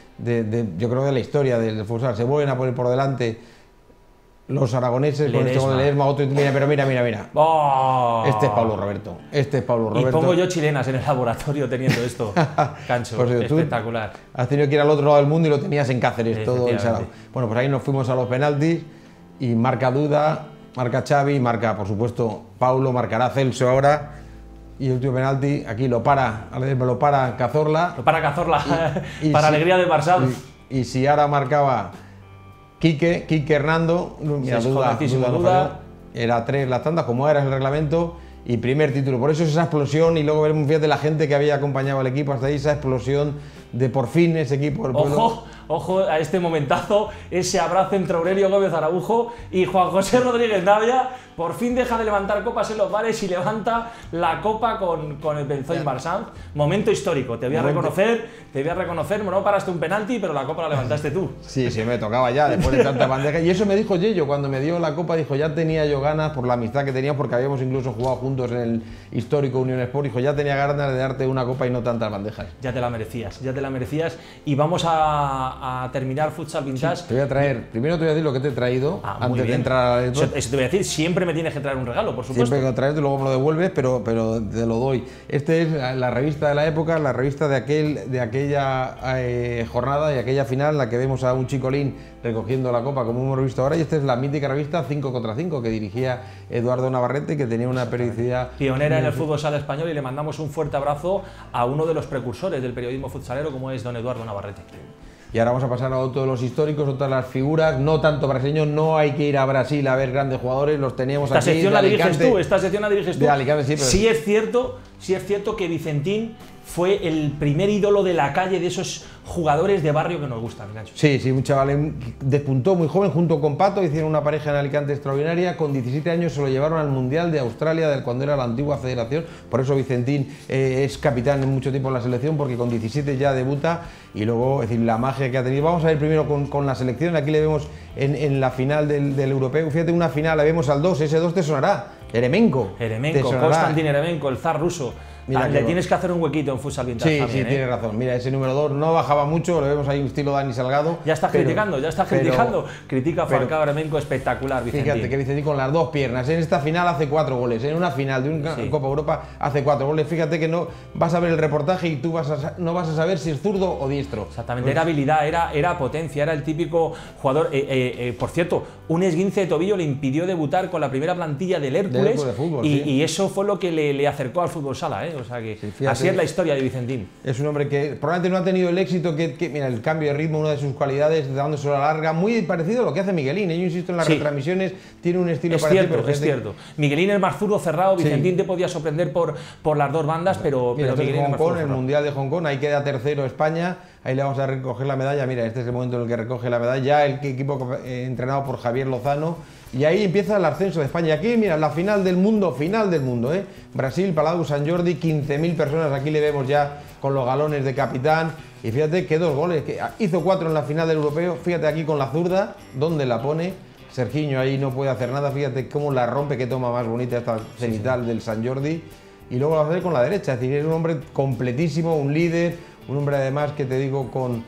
yo creo, de la historia del futsal. Se vuelven a poner por delante los aragoneses con este gol de Ledesma, otro. Mira. Oh. Este es Paulo Roberto. Y pongo yo chilenas en el laboratorio teniendo esto. Cancho, pues, espectacular. Has tenido que ir al otro lado del mundo y lo tenías en Cáceres todo el sábado. Bueno, pues ahí nos fuimos a los penaltis y marca Duda, marca Xavi, marca, por supuesto, Paulo, marcará Celso ahora. Y el último penalti, aquí lo para Cazorla. Lo para Cazorla, para alegría del Marsant. Y si ahora marcaba Quique Hernando, mira, duda, era 3 las tandas, como era el reglamento, y primer título. Por eso es esa explosión, y luego veremos, fíjate, la gente que había acompañado al equipo hasta ahí, esa explosión de por fin ese equipo del pueblo. Ojo a este momentazo, ese abrazo entre Aurelio Gómez Araujo y Juan José Rodríguez Navia. Por fin deja de levantar copas en los bares y levanta la copa con el Benzoin Marsant. Momento histórico, te voy a reconocer, no paraste un penalti, pero la copa la levantaste tú. Sí, me tocaba ya, después de tanta bandeja. Y eso me dijo Yello cuando me dio la copa, dijo, ya tenía yo ganas, por la amistad que teníamos, porque habíamos incluso jugado juntos en el histórico Unión Sport, dijo, ya tenía ganas de darte una copa y no tantas bandejas. Ya te la merecías, y vamos a terminar Futsal Vintage. Sí, te voy a traer, primero te voy a decir lo que te he traído, antes de entrar a eso te voy a decir, siempre me tienes que traer un regalo, por supuesto. Siempre que lo traes, luego me lo devuelves, pero te lo doy. Este es la revista de la época, la revista de aquella jornada y aquella final en la que vemos a un Chicolín recogiendo la copa, como hemos visto ahora, y esta es la mítica revista 5 contra 5 que dirigía Eduardo Navarrete, que tenía una periodicidad pionera en el fútbol sala español, y le mandamos un fuerte abrazo a uno de los precursores del periodismo futsalero, como es don Eduardo Navarrete. Y ahora vamos a pasar a otros de los históricos, otras las figuras, no tanto brasileños, no hay que ir a Brasil a ver grandes jugadores, los teníamos aquí. Esta sección la diriges tú. De Alicante, sí, pero sí es cierto que Vicentín fue el primer ídolo de la calle, de esos jugadores de barrio que nos gustan, Nacho. Sí, sí, un chaval despuntó muy joven junto con Pato, hicieron una pareja en Alicante extraordinaria, con 17 años se lo llevaron al Mundial de Australia, del cuando era la antigua federación, por eso Vicentín es capitán en mucho tiempo en la selección, porque con 17 ya debuta, y luego, es decir, la magia que ha tenido. Vamos a ver primero con la selección, aquí le vemos en la final del europeo, fíjate, una final, la vemos al 2, ese 2 te sonará, Eremenko, Konstantin Eremenko, el zar ruso. Mira, le tienes que hacer un huequito en Futsal Vintage. Sí, también, sí, tienes razón. Mira, ese número 2 no bajaba mucho, lo vemos ahí un estilo Dani Salgado. Ya estás criticando. Critica a Falcao Eremenko, espectacular, Vicentín. Fíjate que Vicentín con las dos piernas, en esta final hace 4 goles, en una final de una Copa Europa hace 4 goles. Fíjate que no vas a ver el reportaje y tú no vas a saber si es zurdo o diestro. Exactamente, era habilidad, era potencia, era el típico jugador. Por cierto, un esguince de tobillo le impidió debutar con la primera plantilla del Hércules de fútbol, y eso fue lo que le acercó al fútbol sala, o sea que así es la historia de Vicentín. Es un hombre que probablemente no ha tenido el éxito mira, el cambio de ritmo, una de sus cualidades, dándose la larga, muy parecido a lo que hace Miguelín. Yo insisto en las retransmisiones, tiene un estilo parecido. Es cierto. Miguelín es más zurdo cerrado, Vicentín te podía sorprender por las dos bandas, pero Miguelín Hong Kong, el Mundial de Hong Kong, ahí queda tercero España, ahí le vamos a recoger la medalla. Mira, este es el momento en el que recoge la medalla, ya el equipo entrenado por Javier Lozano, y ahí empieza el ascenso de España. Aquí, mira, la final del mundo, Brasil, Palau Sant Jordi, 15.000 personas, aquí le vemos ya con los galones de capitán, y fíjate que 2 goles, que hizo 4 en la final del europeo, fíjate aquí con la zurda, donde la pone, Sergiño ahí no puede hacer nada, fíjate cómo la rompe, que toma más bonita esta cenital del Sant Jordi, y luego la va a hacer con la derecha, es decir, es un hombre completísimo, un líder, un hombre además que te digo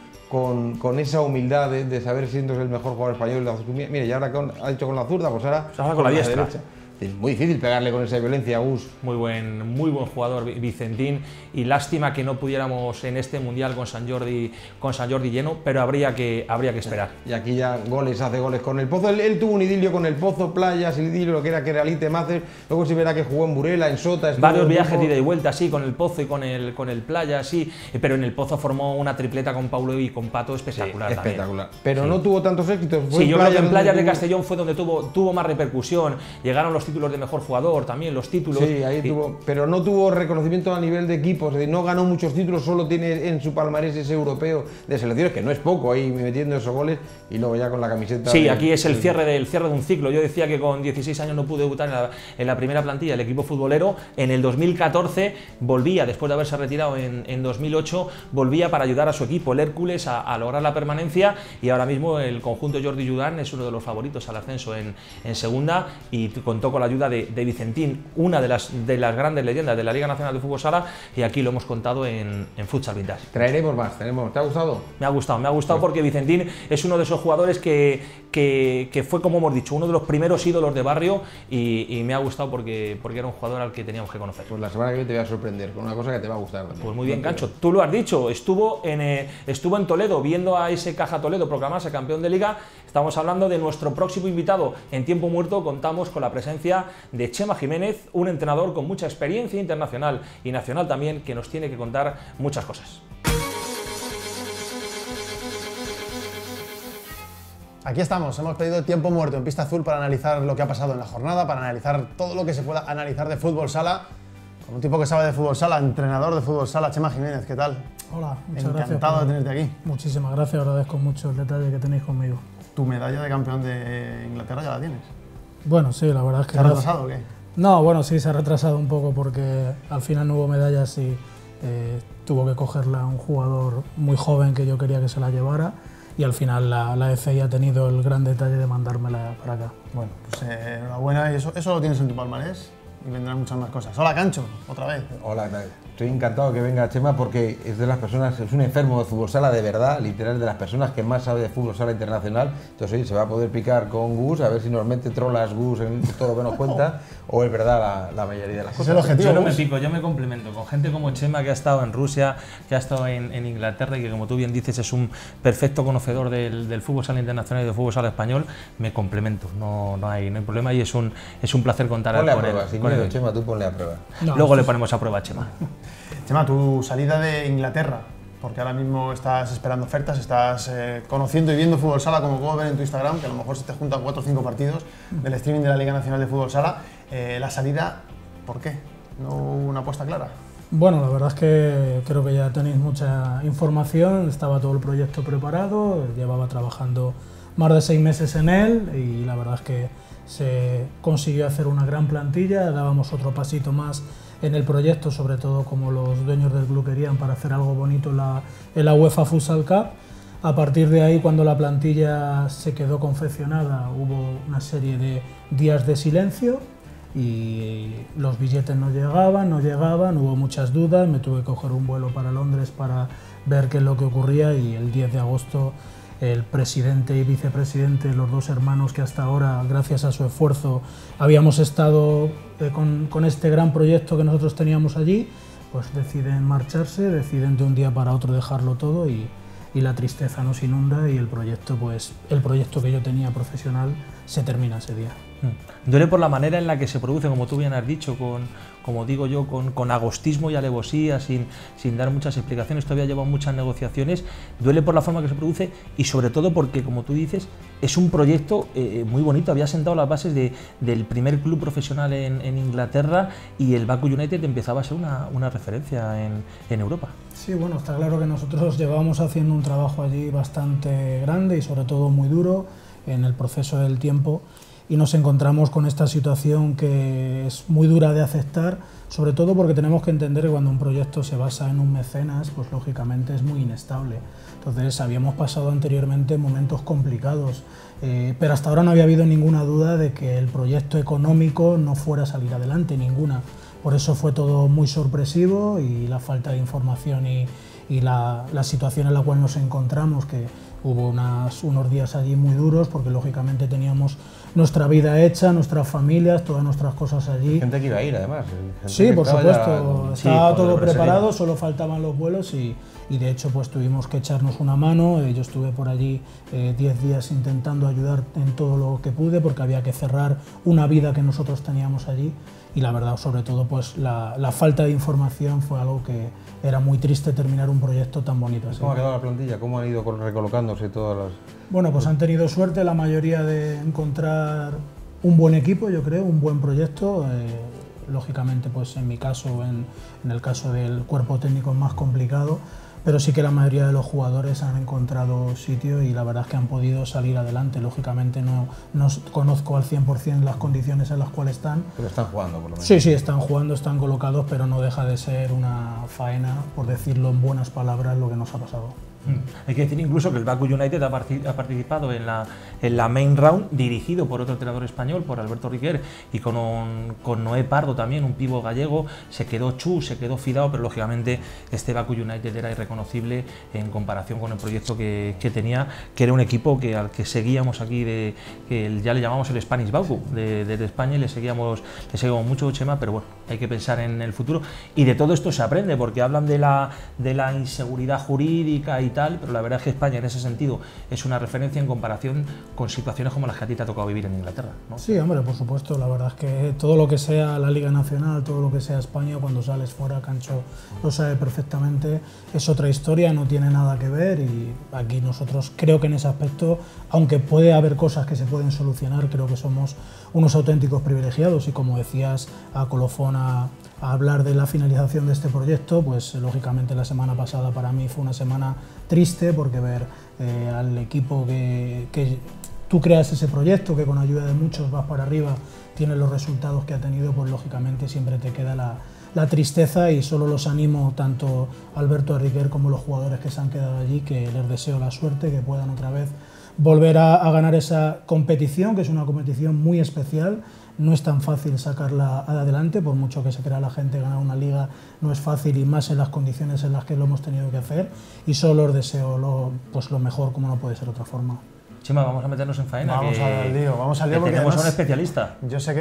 con esa humildad de saber si es el mejor jugador español. Mira, y ahora ha hecho con la zurda, pues ahora con la diestra. Derecha. Es muy difícil pegarle con esa violencia a Gus. Muy buen jugador Vicentín, y lástima que no pudiéramos en este mundial con Sant Jordi lleno, pero habría que esperar. Y aquí ya hace goles con el Pozo. Él tuvo un idilio con el Pozo, Playas, el idilio, lo que era Elite Mácer. Luego se verá que jugó en Burela, en Sota. Varios viajes de ida y vuelta, sí, con el Pozo y con el Playas, sí, pero en el Pozo formó una tripleta con Paulo y con Pato espectacular. Sí, espectacular. Pero no tuvo tantos éxitos. Sí, yo creo que en Playas de Castellón fue donde tuvo más repercusión. Llegaron los títulos de mejor jugador, también los títulos. Sí, ahí tuvo, pero no tuvo reconocimiento a nivel de equipos, es decir, no ganó muchos títulos, solo tiene en su palmarés ese europeo de selecciones, que no es poco, ahí metiendo esos goles, y luego ya con la camiseta. Sí, aquí es el cierre de un ciclo. Yo decía que con 16 años no pude debutar en la primera plantilla del equipo futbolero. En el 2014 volvía, después de haberse retirado en 2008, volvía para ayudar a su equipo, el Hércules, a lograr la permanencia, y ahora mismo el conjunto Jordi Judán es uno de los favoritos al ascenso en segunda, y contó con la ayuda de Vicentín, una de las grandes leyendas de la Liga Nacional de Fútbol Sala, y aquí lo hemos contado en Futsal Vintage. Traeremos más, ¿te ha gustado? Me ha gustado porque Vicentín es uno de esos jugadores que fue, como hemos dicho, uno de los primeros ídolos de barrio, y me ha gustado porque era un jugador al que teníamos que conocer. Pues la semana que viene te voy a sorprender con una cosa que te va a gustar también. Pues muy bien, Cancho, tú lo has dicho, estuvo en Toledo viendo a ese Caja Toledo proclamarse campeón de Liga. Estamos hablando de nuestro próximo invitado en Tiempo Muerto. Contamos con la presencia de Chema Jiménez, un entrenador con mucha experiencia internacional y nacional también, que nos tiene que contar muchas cosas. Aquí estamos, hemos pedido Tiempo Muerto en Pista Azul para analizar lo que ha pasado en la jornada, para analizar todo lo que se pueda analizar de fútbol sala, con un tipo que sabe de fútbol sala, entrenador de fútbol sala. Chema Jiménez, ¿qué tal? Hola, muchas gracias. Encantado de tenerte aquí. Muchísimas gracias, agradezco mucho el detalle que tenéis conmigo. ¿Tu medalla de campeón de Inglaterra ya la tienes? Bueno, sí, la verdad es que... ¿Se ha retrasado o qué? No, bueno, sí, se ha retrasado un poco porque al final no hubo medallas y tuvo que cogerla un jugador muy joven que yo quería que se la llevara, y al final la FI ha tenido el gran detalle de mandármela para acá. Bueno, pues enhorabuena, y eso lo tienes en tu palmarés, y vendrán muchas más cosas. Hola, Cancho, otra vez. Hola, estoy encantado que venga Chema, porque es de las personas, es un enfermo de fútbol sala de verdad, literal, de las personas que más sabe de fútbol sala internacional. Entonces, oye, se va a poder picar con Gus, a ver si nos mete trolas Gus en todo lo que nos cuenta, o es verdad la mayoría de las cosas. Es el objetivo. Yo no me pico, yo me complemento con gente como Chema, que ha estado en Rusia, que ha estado en Inglaterra, y que, como tú bien dices, es un perfecto conocedor del fútbol sala internacional y del fútbol sala español. Me complemento, no hay problema, y es un placer contar con él. Sin miedo, Chema, tú ponle a prueba. No, Luego le ponemos a prueba a Chema. Chema, tu salida de Inglaterra, porque ahora mismo estás esperando ofertas, estás conociendo y viendo fútbol sala, como puedo ver en tu Instagram, que a lo mejor se te juntan 4 o 5 partidos del streaming de la Liga Nacional de Fútbol Sala. La salida, ¿por qué? ¿No hubo una apuesta clara? Bueno, la verdad es que creo que ya tenéis mucha información, estaba todo el proyecto preparado, llevaba trabajando más de 6 meses en él y la verdad es que se consiguió hacer una gran plantilla, dábamos otro pasito más en el proyecto, sobre todo como los dueños del club querían, para hacer algo bonito en la UEFA Futsal Cup. A partir de ahí, cuando la plantilla se quedó confeccionada, hubo una serie de días de silencio y los billetes no llegaban, hubo muchas dudas, me tuve que coger un vuelo para Londres para ver qué es lo que ocurría y el 10 de agosto el presidente y vicepresidente, los dos hermanos que hasta ahora, gracias a su esfuerzo, habíamos estado con este gran proyecto que nosotros teníamos allí, pues deciden marcharse, deciden de un día para otro dejarlo todo y la tristeza nos inunda y el proyecto que yo tenía profesional se termina ese día. Duele por la manera en la que se produce, como tú bien has dicho, como digo yo, con agostismo y alevosía, sin dar muchas explicaciones, todavía llevan muchas negociaciones, duele por la forma que se produce y sobre todo porque, como tú dices, es un proyecto muy bonito, había sentado las bases del primer club profesional en Inglaterra y el Baku United empezaba a ser una referencia en Europa. Sí, bueno, está claro que nosotros llevábamos haciendo un trabajo allí bastante grande y sobre todo muy duro en el proceso del tiempo y nos encontramos con esta situación que es muy dura de aceptar, sobre todo porque tenemos que entender que cuando un proyecto se basa en un mecenas, pues lógicamente es muy inestable. Entonces habíamos pasado anteriormente momentos complicados, pero hasta ahora no había habido ninguna duda de que el proyecto económico no fuera a salir adelante, ninguna. Por eso fue todo muy sorpresivo y la falta de información y la situación en la cual nos encontramos, que hubo unos días allí muy duros porque lógicamente teníamos nuestra vida hecha, nuestras familias, todas nuestras cosas allí. Gente que iba a ir además. Sí, por supuesto, estaba todo preparado, solo faltaban los vuelos y de hecho pues tuvimos que echarnos una mano. Yo estuve por allí 10 días intentando ayudar en todo lo que pude porque había que cerrar una vida que nosotros teníamos allí y la verdad, sobre todo, pues la falta de información fue algo que era muy triste terminar un proyecto tan bonito así. ¿Cómo ha quedado la plantilla? ¿Cómo han ido recolocándose todas las...? Bueno, pues han tenido suerte la mayoría de encontrar un buen equipo, yo creo, un buen proyecto. Lógicamente, pues en mi caso, en el caso del cuerpo técnico es más complicado, pero sí que la mayoría de los jugadores han encontrado sitio y la verdad es que han podido salir adelante. Lógicamente no conozco al 100% las condiciones en las cuales están. Pero están jugando, por lo menos. Sí, están jugando, están colocados, pero no deja de ser una faena, por decirlo en buenas palabras, lo que nos ha pasado. Hay que decir incluso que el Baku United ha participado en la main round, dirigido por otro entrenador español, por Alberto Riquer, y con Noé Pardo también, un pivo gallego. Se quedó Chu, se quedó Fidao, pero lógicamente este Baku United era irreconocible en comparación con el proyecto que tenía, que era un equipo al que seguíamos aquí, que ya le llamamos el Spanish Baku, desde España, y le seguíamos mucho, Chema, pero bueno, hay que pensar en el futuro. Y de todo esto se aprende, porque hablan de la inseguridad jurídica y tal, pero la verdad es que España en ese sentido es una referencia en comparación con situaciones como las que a ti te ha tocado vivir en Inglaterra, ¿no? Sí, hombre, por supuesto, la verdad es que todo lo que sea la Liga Nacional, todo lo que sea España, cuando sales fuera, Cancho lo sabe perfectamente, es otra historia, no tiene nada que ver y aquí nosotros creo que en ese aspecto, aunque puede haber cosas que se pueden solucionar, creo que somos unos auténticos privilegiados y como decías a colofón a hablar de la finalización de este proyecto, pues lógicamente la semana pasada para mí fue una semana triste porque ver al equipo que tú creas ese proyecto, que con ayuda de muchos vas para arriba, tiene los resultados que ha tenido, pues lógicamente siempre te queda la tristeza y solo los animo tanto Alberto Riquer como los jugadores que se han quedado allí, que les deseo la suerte, que puedan otra vez volver a ganar esa competición, que es una competición muy especial. No es tan fácil sacarla adelante, por mucho que se crea la gente, ganar una liga no es fácil y más en las condiciones en las que lo hemos tenido que hacer y solo os deseo lo mejor, como no puede ser otra forma. Chema, vamos a meternos en faena. Vamos al lío porque tenemos además, a un especialista. Yo sé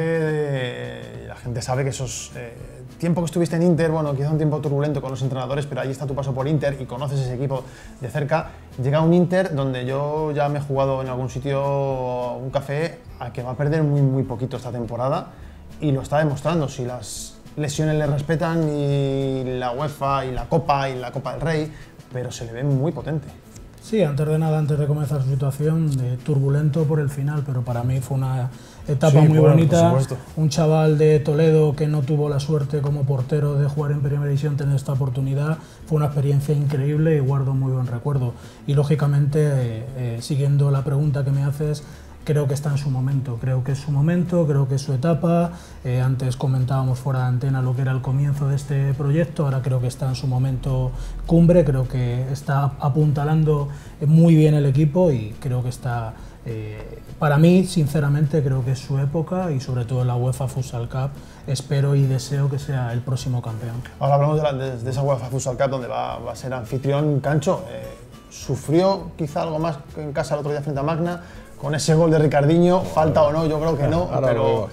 que la gente sabe que esos tiempo que estuviste en Inter, bueno, quizá un tiempo turbulento con los entrenadores, pero ahí está tu paso por Inter y conoces ese equipo de cerca. Llega un Inter donde yo ya me he jugado en algún sitio un café a que va a perder muy poquito esta temporada y lo está demostrando. Si las lesiones le respetan y la UEFA y la Copa del Rey, pero se le ve muy potente. Sí, antes de nada, antes de comenzar su situación, turbulento por el final, pero para mí fue una etapa muy bonita. Un chaval de Toledo que no tuvo la suerte como portero de jugar en Primera División, tener esta oportunidad, fue una experiencia increíble y guardo muy buen recuerdo. Y lógicamente, siguiendo la pregunta que me haces, creo que está en su momento, creo que es su momento, creo que es su etapa. Antes comentábamos fuera de antena lo que era el comienzo de este proyecto, ahora creo que está en su momento cumbre, creo que está apuntalando muy bien el equipo y creo que está, para mí, sinceramente, creo que es su época y sobre todo en la UEFA Futsal Cup espero y deseo que sea el próximo campeón. Ahora hablamos de esa UEFA Futsal Cup donde va a ser anfitrión. Cancho, ¿sufrió quizá algo más en casa el otro día frente a Magna? Con ese gol de Ricardinho, falta o no, yo creo que no, pero...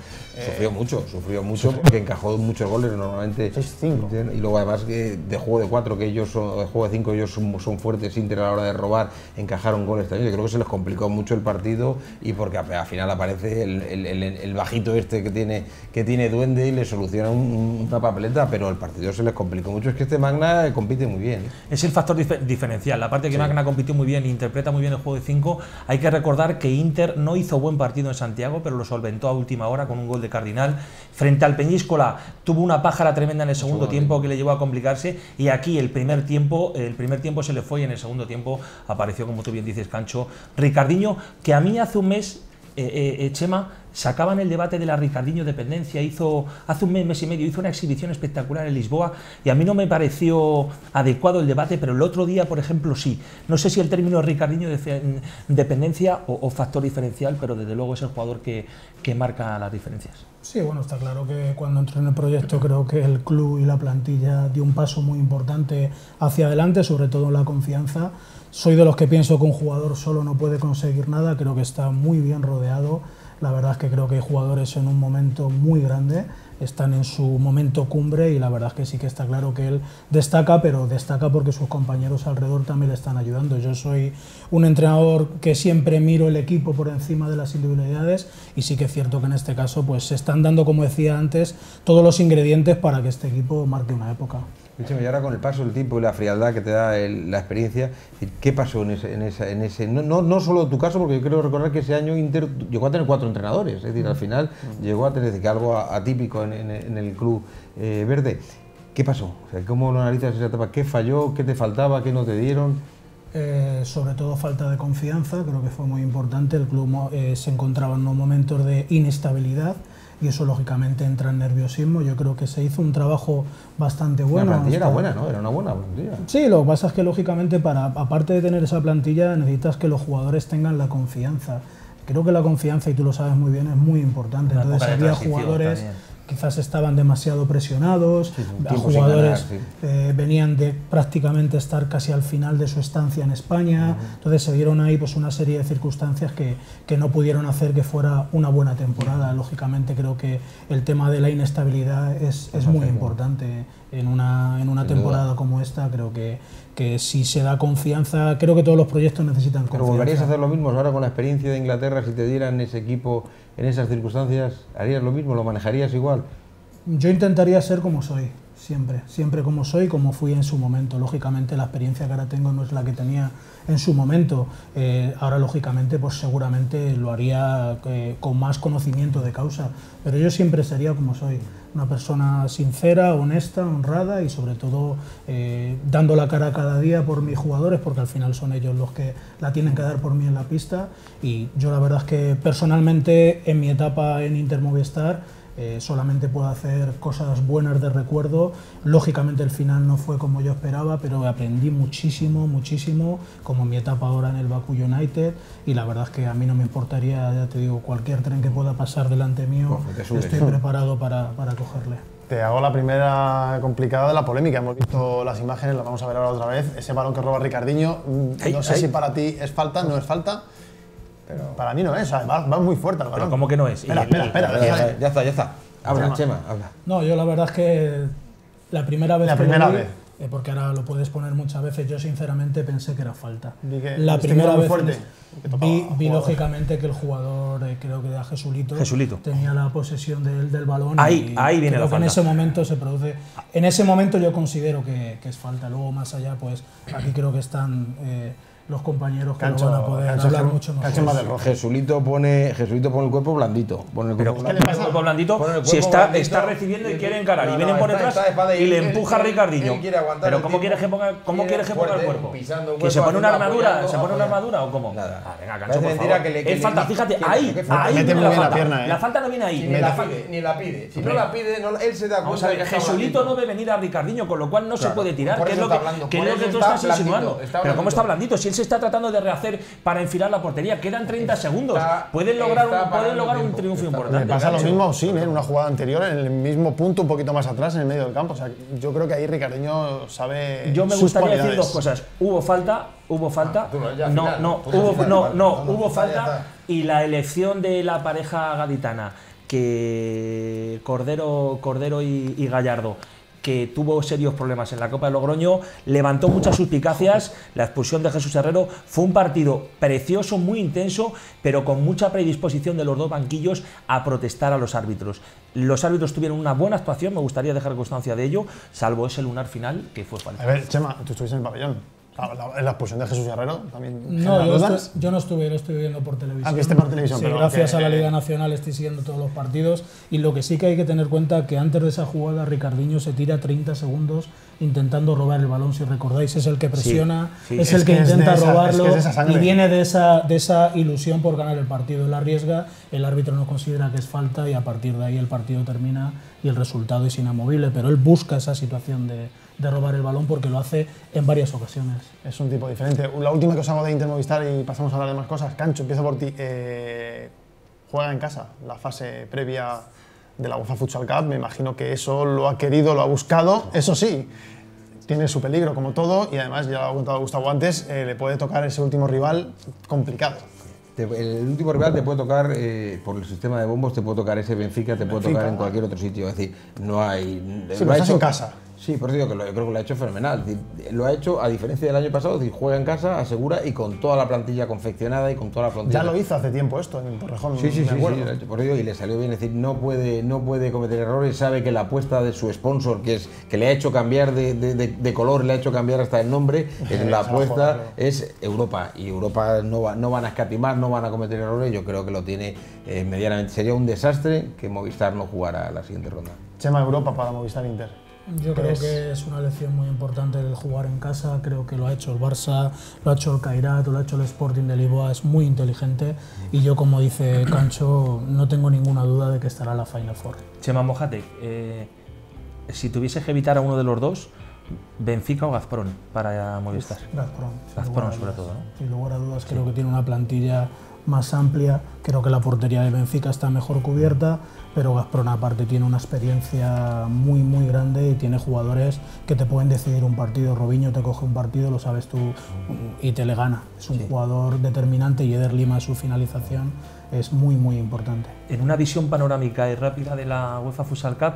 Sufrió mucho porque encajó muchos goles normalmente. 6-5. Y luego además que de juego de 4, que ellos son, de juego de 5 ellos son fuertes, Inter a la hora de robar, encajaron goles también. Yo creo que se les complicó mucho el partido y porque al final aparece el bajito este que tiene Duende y le soluciona una papeleta, pero el partido se les complicó mucho. Es que este Magna compite muy bien. Es el factor diferencial. La parte que Magna compitió muy bien, interpreta muy bien el juego de 5. Hay que recordar que Inter no hizo buen partido en Santiago, pero lo solventó a última hora con un gol de Cardinal. Frente al Peñíscola tuvo una pájara tremenda en el segundo tiempo que le llevó a complicarse, y aquí el primer tiempo se le fue y en el segundo tiempo apareció, como tú bien dices, Cancho, Ricardinho, que a mí hace un mes, Chema, sacaban el debate de la Ricardinho dependencia, hace un mes y medio hizo una exhibición espectacular en Lisboa y a mí no me pareció adecuado el debate, pero el otro día, por ejemplo, sí. No sé si el término Ricardinho dependencia o factor diferencial, pero desde luego es el jugador que marca las diferencias. Sí, bueno, está claro que cuando entré en el proyecto creo que el club y la plantilla dio un paso muy importante hacia adelante, sobre todo en la confianza. Soy de los que pienso que un jugador solo no puede conseguir nada, creo que está muy bien rodeado. La verdad es que creo que hay jugadores en un momento muy grande, están en su momento cumbre y la verdad es que sí que está claro que él destaca, pero destaca porque sus compañeros alrededor también le están ayudando. Yo soy un entrenador que siempre miro el equipo por encima de las individualidades y sí que es cierto que en este caso pues se están dando, como decía antes, todos los ingredientes para que este equipo marque una época. Y ahora con el paso del tiempo y la frialdad que te da la experiencia, ¿qué pasó en ese no solo tu caso, porque yo creo recordar que ese año Inter llegó a tener 4 entrenadores, es decir, al final llegó a tener algo atípico en el club verde. ¿Qué pasó? O sea, ¿cómo lo analizas esa etapa? ¿Qué falló? ¿Qué te faltaba? ¿Qué no te dieron? Sobre todo falta de confianza, creo que fue muy importante. El club se encontraba en unos momentos de inestabilidad y eso lógicamente entra en nerviosismo. Yo creo que se hizo un trabajo bastante bueno. La plantilla era buena, ¿no? Era una buena plantilla. Sí, lo que pasa es que lógicamente aparte de tener esa plantilla necesitas que los jugadores tengan la confianza. Creo que la confianza, y tú lo sabes muy bien, es muy importante. Entonces había jugadores también. Quizás estaban demasiado presionados, jugadores venían de prácticamente estar casi al final de su estancia en España, entonces se dieron ahí pues una serie de circunstancias que no pudieron hacer que fuera una buena temporada. Lógicamente creo que el tema de la inestabilidad es muy importante en una temporada como esta. Creo que si se da confianza, creo que todos los proyectos necesitan confianza. ¿Pero volverías a hacer lo mismo ahora con la experiencia de Inglaterra? Si te dieran ese equipo en esas circunstancias, ¿harías lo mismo? ¿Lo manejarías igual? Yo intentaría ser como soy, siempre como soy, como fui en su momento. Lógicamente la experiencia que ahora tengo no es la que tenía en su momento. Ahora lógicamente pues seguramente lo haría con más conocimiento de causa, pero yo siempre sería como soy, una persona sincera, honesta, honrada y sobre todo dando la cara cada día por mis jugadores, porque al final son ellos los que la tienen que dar por mí en la pista. Y yo la verdad es que personalmente en mi etapa en Inter Movistar solamente puedo hacer cosas buenas de recuerdo. Lógicamente el final no fue como yo esperaba, pero aprendí muchísimo, como en mi etapa ahora en el Baku United, y la verdad es que a mí no me importaría, ya te digo, cualquier tren que pueda pasar delante mío, estoy preparado para cogerle. Te hago la primera complicada de la polémica. Hemos visto las imágenes, las vamos a ver ahora otra vez. Ese balón que roba Ricardinho, no sé si para ti es falta, no es falta. Pero para mí no es, va muy fuerte el balón. ¿Pero cómo que no es? Espera. Ya está. Habla, Chema, habla. No, yo la verdad es que la primera vez porque ahora lo puedes poner muchas veces, yo sinceramente pensé que era falta. La primera vez vi lógicamente que el jugador, creo que era Jesulito, tenía la posesión del balón. Ahí viene la falta. En ese momento se produce. En ese momento yo considero que es falta. Luego más allá, pues aquí creo que están los compañeros que Cancho, lo van a poder Cancho, hablar mucho Cancho más del mejor. rojo. Jesulito pone el cuerpo blandito. Pone el Pero cuerpo ¿qué le blandito. pasa al cuerpo blandito? Pone el Si cuerpo está, blandito está recibiendo y quiere encarar, No, y vienen por está detrás de espalda y le él empuja a quiere- Ricardinho. él quiere aguantar Pero el ¿cómo quieres que tiempo, ponga, cómo quiere quieres que ponga el fuerte, cuerpo? pisando el ¿Que se cuerpo, pone una haciendo, armadura? apoyando, ¿Se pone una apoyando. armadura o cómo? Nada. Ah, venga, Parece Cancho, por mentira favor. que Es le- falta, fíjate, que- ahí que- ahí mete viene muy la bien la falta. pierna, La falta no viene ahí. Ni la pide. Si no Hombre. la pide, él se da Vamos a cuenta de ver, que está Jesulito blandito. no ve venir a Ricardinho, con lo cual no se Claro, puede tirar, por que es eso lo está que, blando, que es por lo eso que tú está estás blandito, insinuando. está Pero ¿cómo está blandito. blandito? Si él se está tratando de rehacer para enfilar la portería, quedan 30 segundos. Pueden lograr está un parando triunfo tiempo. importante. Le pasa lo Cancho. mismo a Osin, en una jugada anterior, en el mismo punto, un poquito más atrás, en el medio del campo. O sea, yo creo que ahí Ricardinho sabe. Yo me sus gustaría decir cualidades. dos cosas. Hubo falta. ya No, final. no, Pues al final, hubo ya falta. está. Y la elección de la pareja gaditana, que Cordero y Gallardo, que tuvo serios problemas en la Copa de Logroño, levantó muchas suspicacias. La expulsión de Jesús Herrero fue un partido precioso, muy intenso, pero con mucha predisposición de los dos banquillos a protestar a los árbitros. Los árbitros tuvieron una buena actuación, me gustaría dejar constancia de ello, salvo ese lunar final que fue falta. A ver, Chema, tú estuviste en el pabellón. La expulsión de Jesús Herrero también. No, genera dudas. yo no estuve, lo estoy viendo por televisión. Ah, viste por televisión, Sí, pero gracias que- a la Liga Nacional estoy siguiendo todos los partidos y lo que sí que hay que tener cuenta que antes de esa jugada Ricardinho se tira 30 segundos intentando robar el balón, si recordáis, es el que presiona, sí. es Es el que que es de intenta esa- robarlo es que es de esa sangre. y viene de esa ilusión por ganar el partido. Él arriesga, el árbitro no considera que es falta y a partir de ahí el partido termina y el resultado es inamovible, pero él busca esa situación de robar el balón porque lo hace en varias ocasiones. Es un tipo diferente. La última que os hago de Inter Movistar y pasamos a hablar de más cosas. Cancho, empiezo por ti. Juega en casa, la fase previa de la UEFA Futsal Cup. Me imagino que eso lo ha querido, lo ha buscado. Eso sí, tiene su peligro como todo y además, ya lo ha contado Gustavo antes, le puede tocar ese último rival complicado. El último rival te puede tocar, por el sistema de bombos, te puede tocar ese Benfica, te puede tocar en cualquier otro sitio. Es decir, no hay. Sí, pero estás en casa. Sí, por eso digo que yo creo que lo ha hecho fenomenal. Es decir, lo ha hecho, a diferencia del año pasado, es decir, juega en casa, asegura y con toda la plantilla confeccionada y con toda la plantilla. Ya lo hizo hace tiempo esto en Torrejón. Sí, me acuerdo. lo ha hecho, por ello, y le salió bien. Es decir, no puede cometer errores. Sabe que la apuesta de su sponsor, que le ha hecho cambiar de color, le ha hecho cambiar hasta el nombre, la apuesta es Europa. Y Europa no van a escatimar, no van a cometer errores. Yo creo que lo tiene medianamente. Sería un desastre que Movistar no jugara la siguiente ronda. Chema, Europa para Movistar Inter. Yo creo que es una lección muy importante el jugar en casa. Creo que lo ha hecho el Barça, lo ha hecho el Kairat, lo ha hecho el Sporting de Lisboa. Es muy inteligente y yo, como dice Cancho, no tengo ninguna duda de que estará en la Final Four. Chema, mójate. Si tuviese que evitar a uno de los dos, Benfica o Gazprom para Movistar. Gazprom, sobre todo, ¿no? Sin lugar a dudas, creo que tiene una plantilla más amplia. Creo que la portería de Benfica está mejor cubierta, pero Gazprom aparte tiene una experiencia muy muy grande y tiene jugadores que te pueden decidir un partido. Robinho te coge un partido, lo sabes tú, y te le gana. Es un jugador determinante y Eder Lima, su finalización es muy muy importante. En una visión panorámica y rápida de la UEFA Futsal Cup,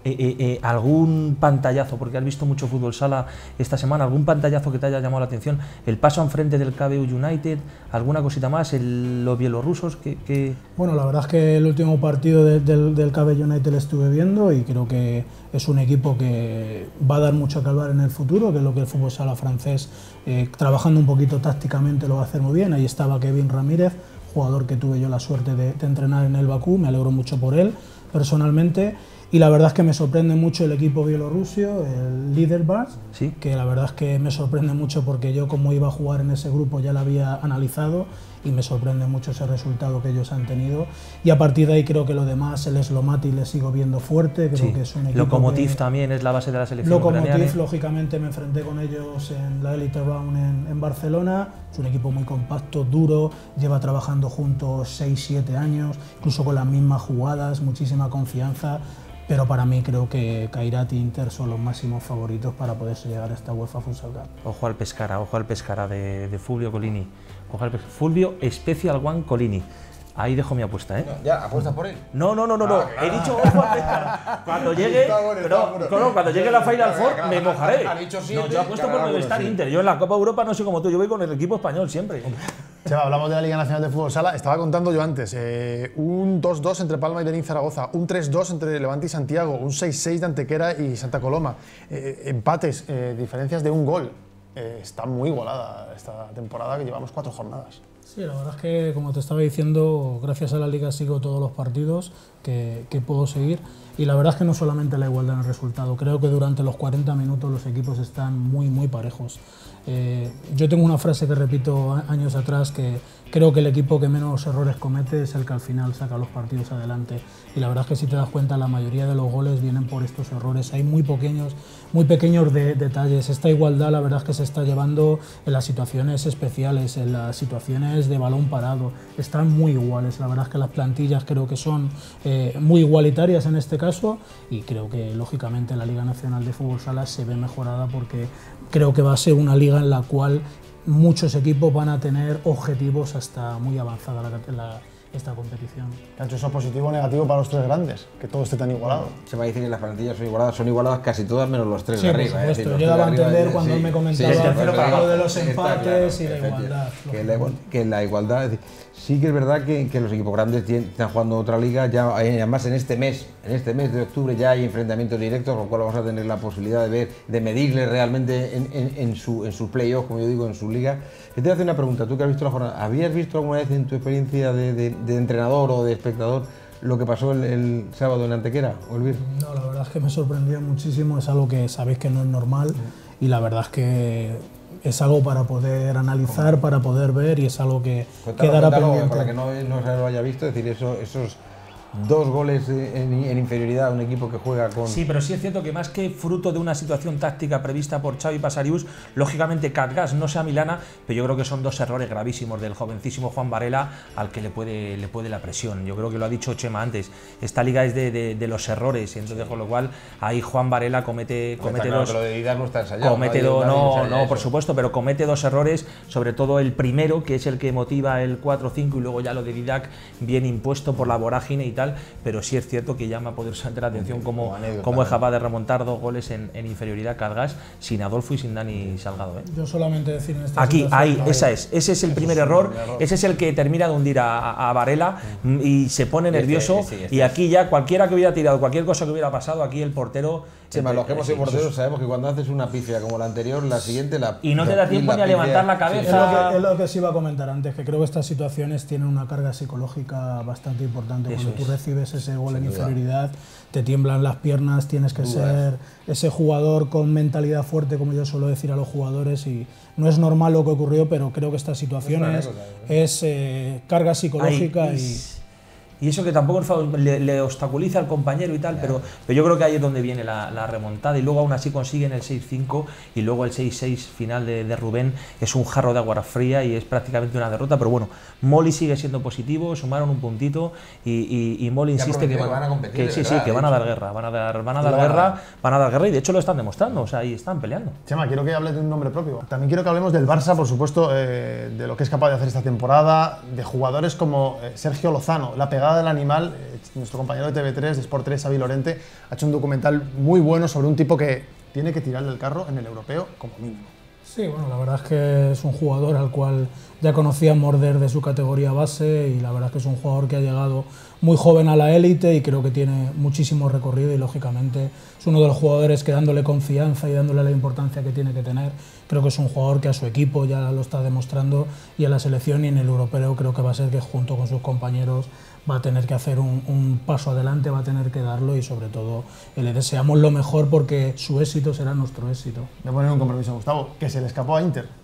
algún pantallazo, porque has visto mucho fútbol sala esta semana, algún pantallazo que te haya llamado la atención, el paso enfrente del KBU United, alguna cosita más, los bielorrusos que... Bueno, la verdad es que el último partido del KBU United lo estuve viendo y creo que es un equipo que va a dar mucho que hablar en el futuro, que es lo que el fútbol sala francés, trabajando un poquito tácticamente, lo va a hacer muy bien. Ahí estaba Kevin Ramírez, jugador que tuve yo la suerte de entrenar en el Bakú, me alegro mucho por él personalmente. Y la verdad es que me sorprende mucho el equipo bielorruso, el Liderbars, ¿Sí? que la verdad es que me sorprende mucho porque yo, como iba a jugar en ese grupo, ya lo había analizado y me sorprende mucho ese resultado que ellos han tenido. Y a partir de ahí creo que lo demás, el Slovati le sigo viendo fuerte, creo que es un equipo Lokomotiv también es la base de la selección Lokomotiv, ucraniana. lógicamente me enfrenté con ellos en la Elite Round en Barcelona. Es un equipo muy compacto, duro, lleva trabajando juntos 6-7 años, incluso con las mismas jugadas, muchísima confianza. Pero para mí creo que Kairat e Inter son los máximos favoritos para poderse llegar a esta UEFA Futsal Cup. Ojo al Pescara de Fulvio Colini. Ojo al Fulvio Special One Colini. Ahí dejo mi apuesta, ¿eh? ¿Ya apuestas por él? No. He dicho ojo al Pescara. Cuando llegue, cuando llegue la Final Four me mojaré. Ha dicho siete, No, yo apuesto por ganará Movistar uno, sí. Inter. Yo en la Copa Europa no soy como tú, yo voy con el equipo español siempre. Chema, hablamos de la Liga Nacional de Fútbol Sala. Estaba contando yo antes, un 2-2 entre Palma y Benín Zaragoza, un 3-2 entre Levante y Santiago, un 6-6 de Antequera y Santa Coloma. Empates, diferencias de un gol. está muy igualada esta temporada, que llevamos 4 jornadas. Sí, la verdad es que, como te estaba diciendo, gracias a la Liga sigo todos los partidos que puedo seguir, y la verdad es que no solamente la igualdad en el resultado, creo que durante los 40 minutos los equipos están muy parejos. Yo tengo una frase que repito años atrás, que creo que el equipo que menos errores comete es el que al final saca los partidos adelante, y la verdad es que si te das cuenta la mayoría de los goles vienen por estos errores, hay muy pequeños detalles. Esta igualdad la verdad es que se está llevando en las situaciones especiales, en las situaciones de balón parado, están muy iguales. La verdad es que las plantillas creo que son muy igualitarias en este caso, y creo que lógicamente la Liga Nacional de Fútbol Sala se ve mejorada, porque creo que va a ser una liga en la cual muchos equipos van a tener objetivos hasta muy avanzada esta competición. Cancho, ¿eso positivo o negativo para los 3 grandes? Que todo esté tan igualado. Se va a decir que las plantillas son igualadas casi todas menos los 3 sí, de arriba. Por supuesto. Yo daba a entender cuando me comentaba lo de los empates y la igualdad. Que la igualdad, es decir, sí que es verdad que los equipos grandes están jugando otra liga, ya además en este mes de octubre ya hay enfrentamientos directos, con lo cual vamos a tener la posibilidad de medirles realmente en sus playoffs, como yo digo, en su liga. Te voy a hacer una pregunta, tú que has visto la jornada, ¿habías visto alguna vez en tu experiencia de entrenador o de espectador lo que pasó el sábado en Antequera, Olvir? No, la verdad es que me sorprendió muchísimo, es algo que sabéis que no es normal, y la verdad es que es algo para poder analizar, para poder ver, y es algo que quedará pendiente. Para que no se lo haya visto, es decir, esos 2 goles en inferioridad a un equipo que juega con... Sí, pero sí es cierto que más que fruto de una situación táctica prevista por Xavi Pasarius, lógicamente Catgas no sea milana, pero yo creo que son 2 errores gravísimos del jovencísimo Juan Varela, al que le puede la presión. Yo creo que lo ha dicho Chema antes, esta liga es de los errores, entonces con lo cual ahí Juan Varela comete dos... Pero de Didar no está ensayado. Por supuesto, pero comete 2 errores, sobre todo el primero, que es el que motiva el 4-5, y luego ya lo de Didac bien impuesto por la vorágine y tal. Pero sí es cierto que llama poderosamente la atención cómo es capaz de remontar 2 goles en inferioridad Catgas sin Adolfo y sin Dani Salgado. Yo solamente decir en esta aquí, ahí, ese es el primer error, ese es el que termina de hundir a Varela y se pone nervioso, y aquí ya cualquiera que hubiera tirado, cualquier cosa que hubiera pasado, aquí el portero... Chema, los que hemos sido porteros sabemos que cuando haces una pifia como la anterior, la siguiente y no te da tiempo ni a levantar la cabeza. Es lo que os iba a comentar antes, que creo que estas situaciones tienen una carga psicológica bastante importante. Cuando tú recibes ese gol en inferioridad, te tiemblan las piernas, tienes que ser ese jugador con mentalidad fuerte, como yo suelo decir a los jugadores, y no es normal lo que ocurrió, pero creo que estas situaciones es carga psicológica. Y eso que tampoco le obstaculiza al compañero y tal, pero yo creo que ahí es donde viene la remontada, y luego aún así consiguen el 6-5, y luego el 6-6 final de Rubén es un jarro de agua fría y es prácticamente una derrota. Pero bueno, Molly sigue siendo positivo, sumaron un puntito, y Molly insiste que van a competir, que van a dar guerra, van a dar guerra, y de hecho lo están demostrando, o sea, ahí están peleando. Chema, quiero que hables de un nombre propio. También quiero que hablemos del Barça, por supuesto, de lo que es capaz de hacer esta temporada, de jugadores como Sergio Lozano, la pegada del animal. Nuestro compañero de TV3, de Sport 3, Xavi Lorente, ha hecho un documental muy bueno sobre un tipo que tiene que tirar del carro en el europeo como mínimo. Sí, bueno, la verdad es que es un jugador al cual ya conocía morder de su categoría base, y la verdad es que es un jugador que ha llegado muy joven a la élite y creo que tiene muchísimo recorrido, y lógicamente es uno de los jugadores que, dándole confianza y dándole la importancia que tiene que tener, creo que es un jugador que a su equipo ya lo está demostrando, y a la selección y en el europeo creo que va a ser que junto con sus compañeros va a tener que hacer un paso adelante, va a tener que darlo, y sobre todo le deseamos lo mejor porque su éxito será nuestro éxito. Voy a poner un compromiso a Gustavo, que se le escapó a Inter.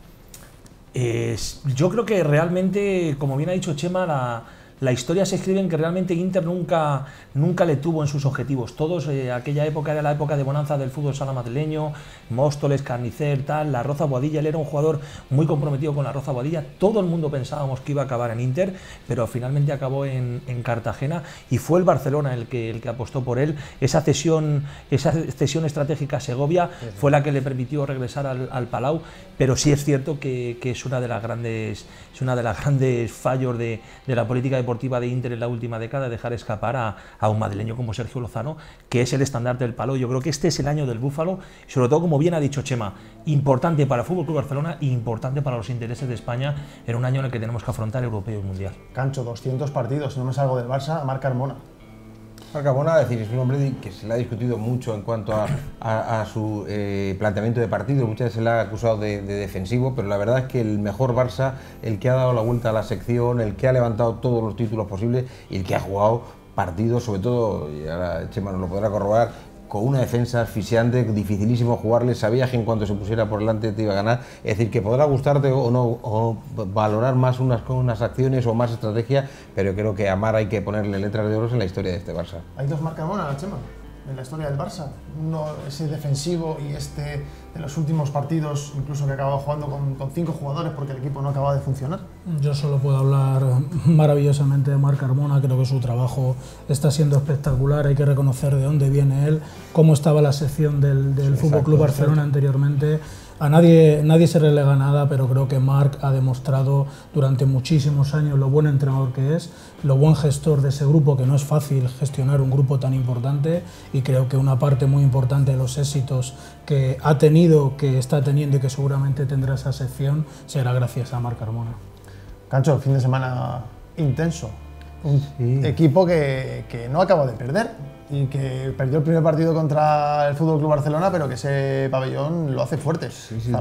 Yo creo que realmente, como bien ha dicho Chema, la historia se escribe en que realmente Inter nunca le tuvo en sus objetivos. Todos, aquella época era la época de bonanza del fútbol sala madrileño, Móstoles, Carnicer, tal, la Roza Boadilla, él era un jugador muy comprometido con la Roza Boadilla. Todo el mundo pensábamos que iba a acabar en Inter, pero finalmente acabó en Cartagena, y fue el Barcelona el que apostó por él. Esa cesión estratégica a Segovia fue la que le permitió regresar al Palau, pero sí es cierto que es una de las grandes fallos de la política deportiva de Inter en la última década, dejar escapar a un madrileño como Sergio Lozano, que es el estandarte del Palau. Yo creo que este es el año del Búfalo, sobre todo, como bien ha dicho Chema, importante para el Fútbol Club Barcelona e importante para los intereses de España en un año en el que tenemos que afrontar el europeo y el mundial. Cancho, 200 partidos, si no me salgo del Barça, Marc Carmona. Carmona, es decir, es un hombre que se le ha discutido mucho en cuanto a su planteamiento de partido, muchas veces se le ha acusado de defensivo, pero la verdad es que el mejor Barça, el que ha dado la vuelta a la sección, el que ha levantado todos los títulos posibles y el que ha jugado partidos, sobre todo, y ahora Chema nos lo podrá corroborar, con una defensa asfixiante, dificilísimo jugarle, sabías que en cuanto se pusiera por delante te iba a ganar, es decir, que podrá gustarte o no, o valorar más unas acciones o más estrategia, pero creo que a Mar hay que ponerle letras de oro en la historia de este Barça. Hay dos Marc Carmona, Chema, en la historia del Barça, uno ese defensivo y este de los últimos partidos, incluso que acababa jugando con 5 jugadores porque el equipo no acababa de funcionar. Yo solo puedo hablar maravillosamente de Marc Carmona, creo que su trabajo está siendo espectacular, hay que reconocer de dónde viene él, cómo estaba la sección del Fútbol Club Barcelona anteriormente. A nadie se relega nada, pero creo que Marc ha demostrado durante muchísimos años lo buen entrenador que es, lo buen gestor de ese grupo, que no es fácil gestionar un grupo tan importante, y creo que una parte muy importante de los éxitos que ha tenido, que está teniendo y que seguramente tendrá esa sección será gracias a Marc Carmona. Cancho, fin de semana intenso, un equipo que no acaba de perder y que perdió el primer partido contra el FC Barcelona, pero que ese pabellón lo hace fuerte.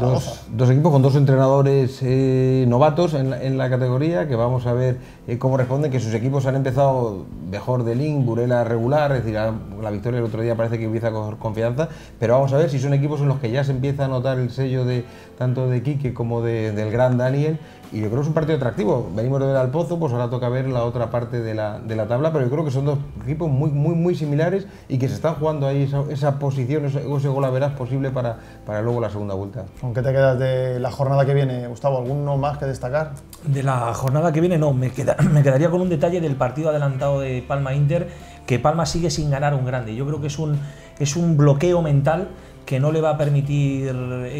Dos equipos con 2 entrenadores novatos en la categoría, que vamos a ver cómo responden, que sus equipos han empezado mejor de Link, Burela regular, es decir, la victoria el otro día parece que empieza a coger confianza, pero vamos a ver si son equipos en los que ya se empieza a notar el sello tanto de Quique como del gran Daniel, y yo creo que es un partido atractivo. Venimos de ver al Pozo, pues ahora toca ver la otra parte de la tabla, pero yo creo que son dos equipos muy similares y que se están jugando ahí esa posición, ese gol a verás posible para luego la segunda vuelta. ¿Con qué te quedas de la jornada que viene, Gustavo? ¿Alguno más que destacar? De la jornada que viene no, me quedaría con un detalle del partido adelantado de Palma-Inter, que Palma sigue sin ganar un grande. Yo creo que es un bloqueo mental que no le va a permitir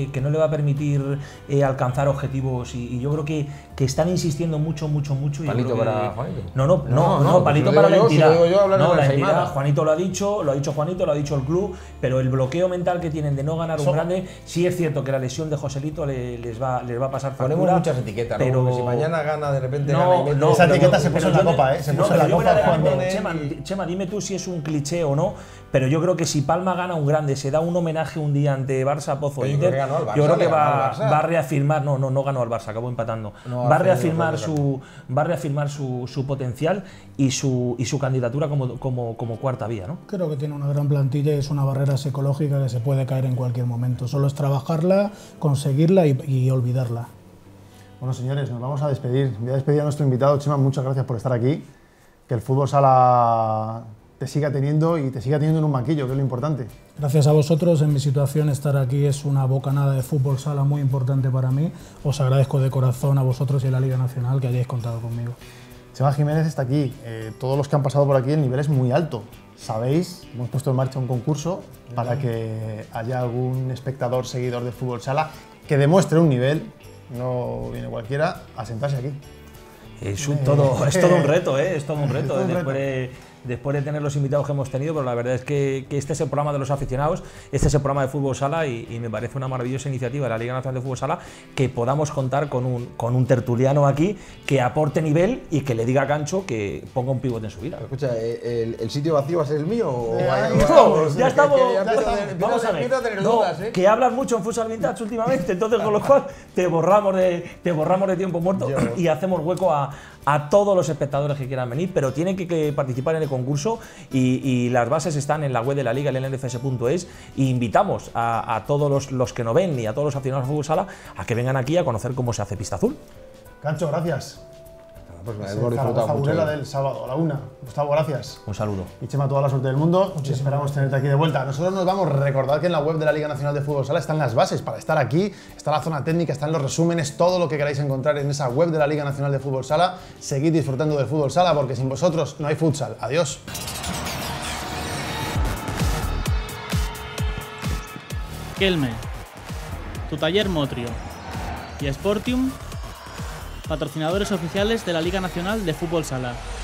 alcanzar objetivos, y yo creo que están insistiendo mucho. ¿Palito para Juanito? No, palito para la entidad. No, la entidad, Juanito lo ha dicho Juanito, lo ha dicho el club, pero el bloqueo mental que tienen de no ganar un grande, sí es cierto que la lesión de Joselito les va a pasar factura. Ponemos muchas etiquetas, pero ¿no? Si mañana gana de repente esa etiqueta se puso en la Copa, se puso en la Copa cuando... Chema, dime tú si es un cliché o no, pero yo creo que si Palma gana un grande, se da un homenaje un día ante Barça, Pozo, Inter, yo creo que va a reafirmar, no ganó al Barça, acabó empatando, va a reafirmar su potencial y su candidatura como cuarta vía, ¿no? Creo que tiene una gran plantilla y es una barrera psicológica que se puede caer en cualquier momento, solo es trabajarla, conseguirla y olvidarla. Bueno, señores, nos vamos a despedir. Voy a despedir a nuestro invitado. Chema, muchas gracias por estar aquí. Que el fútbol sala te siga teniendo y te siga teniendo en un banquillo, que es lo importante. Gracias a vosotros. En mi situación estar aquí es una bocanada de fútbol sala muy importante para mí. Os agradezco de corazón a vosotros y a la Liga Nacional que hayáis contado conmigo. Chema Jiménez está aquí. Todos los que han pasado por aquí el nivel es muy alto. Sabéis, hemos puesto en marcha un concurso para que haya algún espectador, seguidor de fútbol sala que demuestre un nivel, no viene cualquiera, a sentarse aquí. Es todo un reto, es todo un reto. Después de tener los invitados que hemos tenido, pero la verdad es que este es el programa de los aficionados, este es el programa de fútbol sala y me parece una maravillosa iniciativa de la Liga Nacional de Fútbol Sala que podamos contar con un tertuliano aquí que aporte nivel y que le diga a Cancho que ponga un pivote en su vida. Escucha, ¿el sitio vacío va a ser el mío? ¿O ya estamos. Vamos a ver. Que hablas mucho en Futsal Vintage últimamente, entonces con lo cual te borramos de tiempo muerto y hacemos hueco a todos los espectadores que quieran venir, pero tienen que participar en el concurso y las bases están en la web de la Liga, el nfs.es, y invitamos a todos los que no ven y a todos los aficionados de fútbol sala a que vengan aquí a conocer cómo se hace pista azul. Cancho, gracias. Pues me hemos disfrutado mucho. Burela del sábado a la 1. Gustavo, gracias. Un saludo. Y Chema, toda la suerte del mundo. Esperamos tenerte aquí de vuelta. Nosotros nos vamos a recordar que en la web de la Liga Nacional de Fútbol Sala están las bases para estar aquí, está la zona técnica, están los resúmenes, todo lo que queráis encontrar en esa web de la Liga Nacional de Fútbol Sala. Seguid disfrutando del fútbol sala porque sin vosotros no hay futsal. Adiós. Kelme, Tu Taller Motrio y Sportium, patrocinadores oficiales de la Liga Nacional de Fútbol Sala.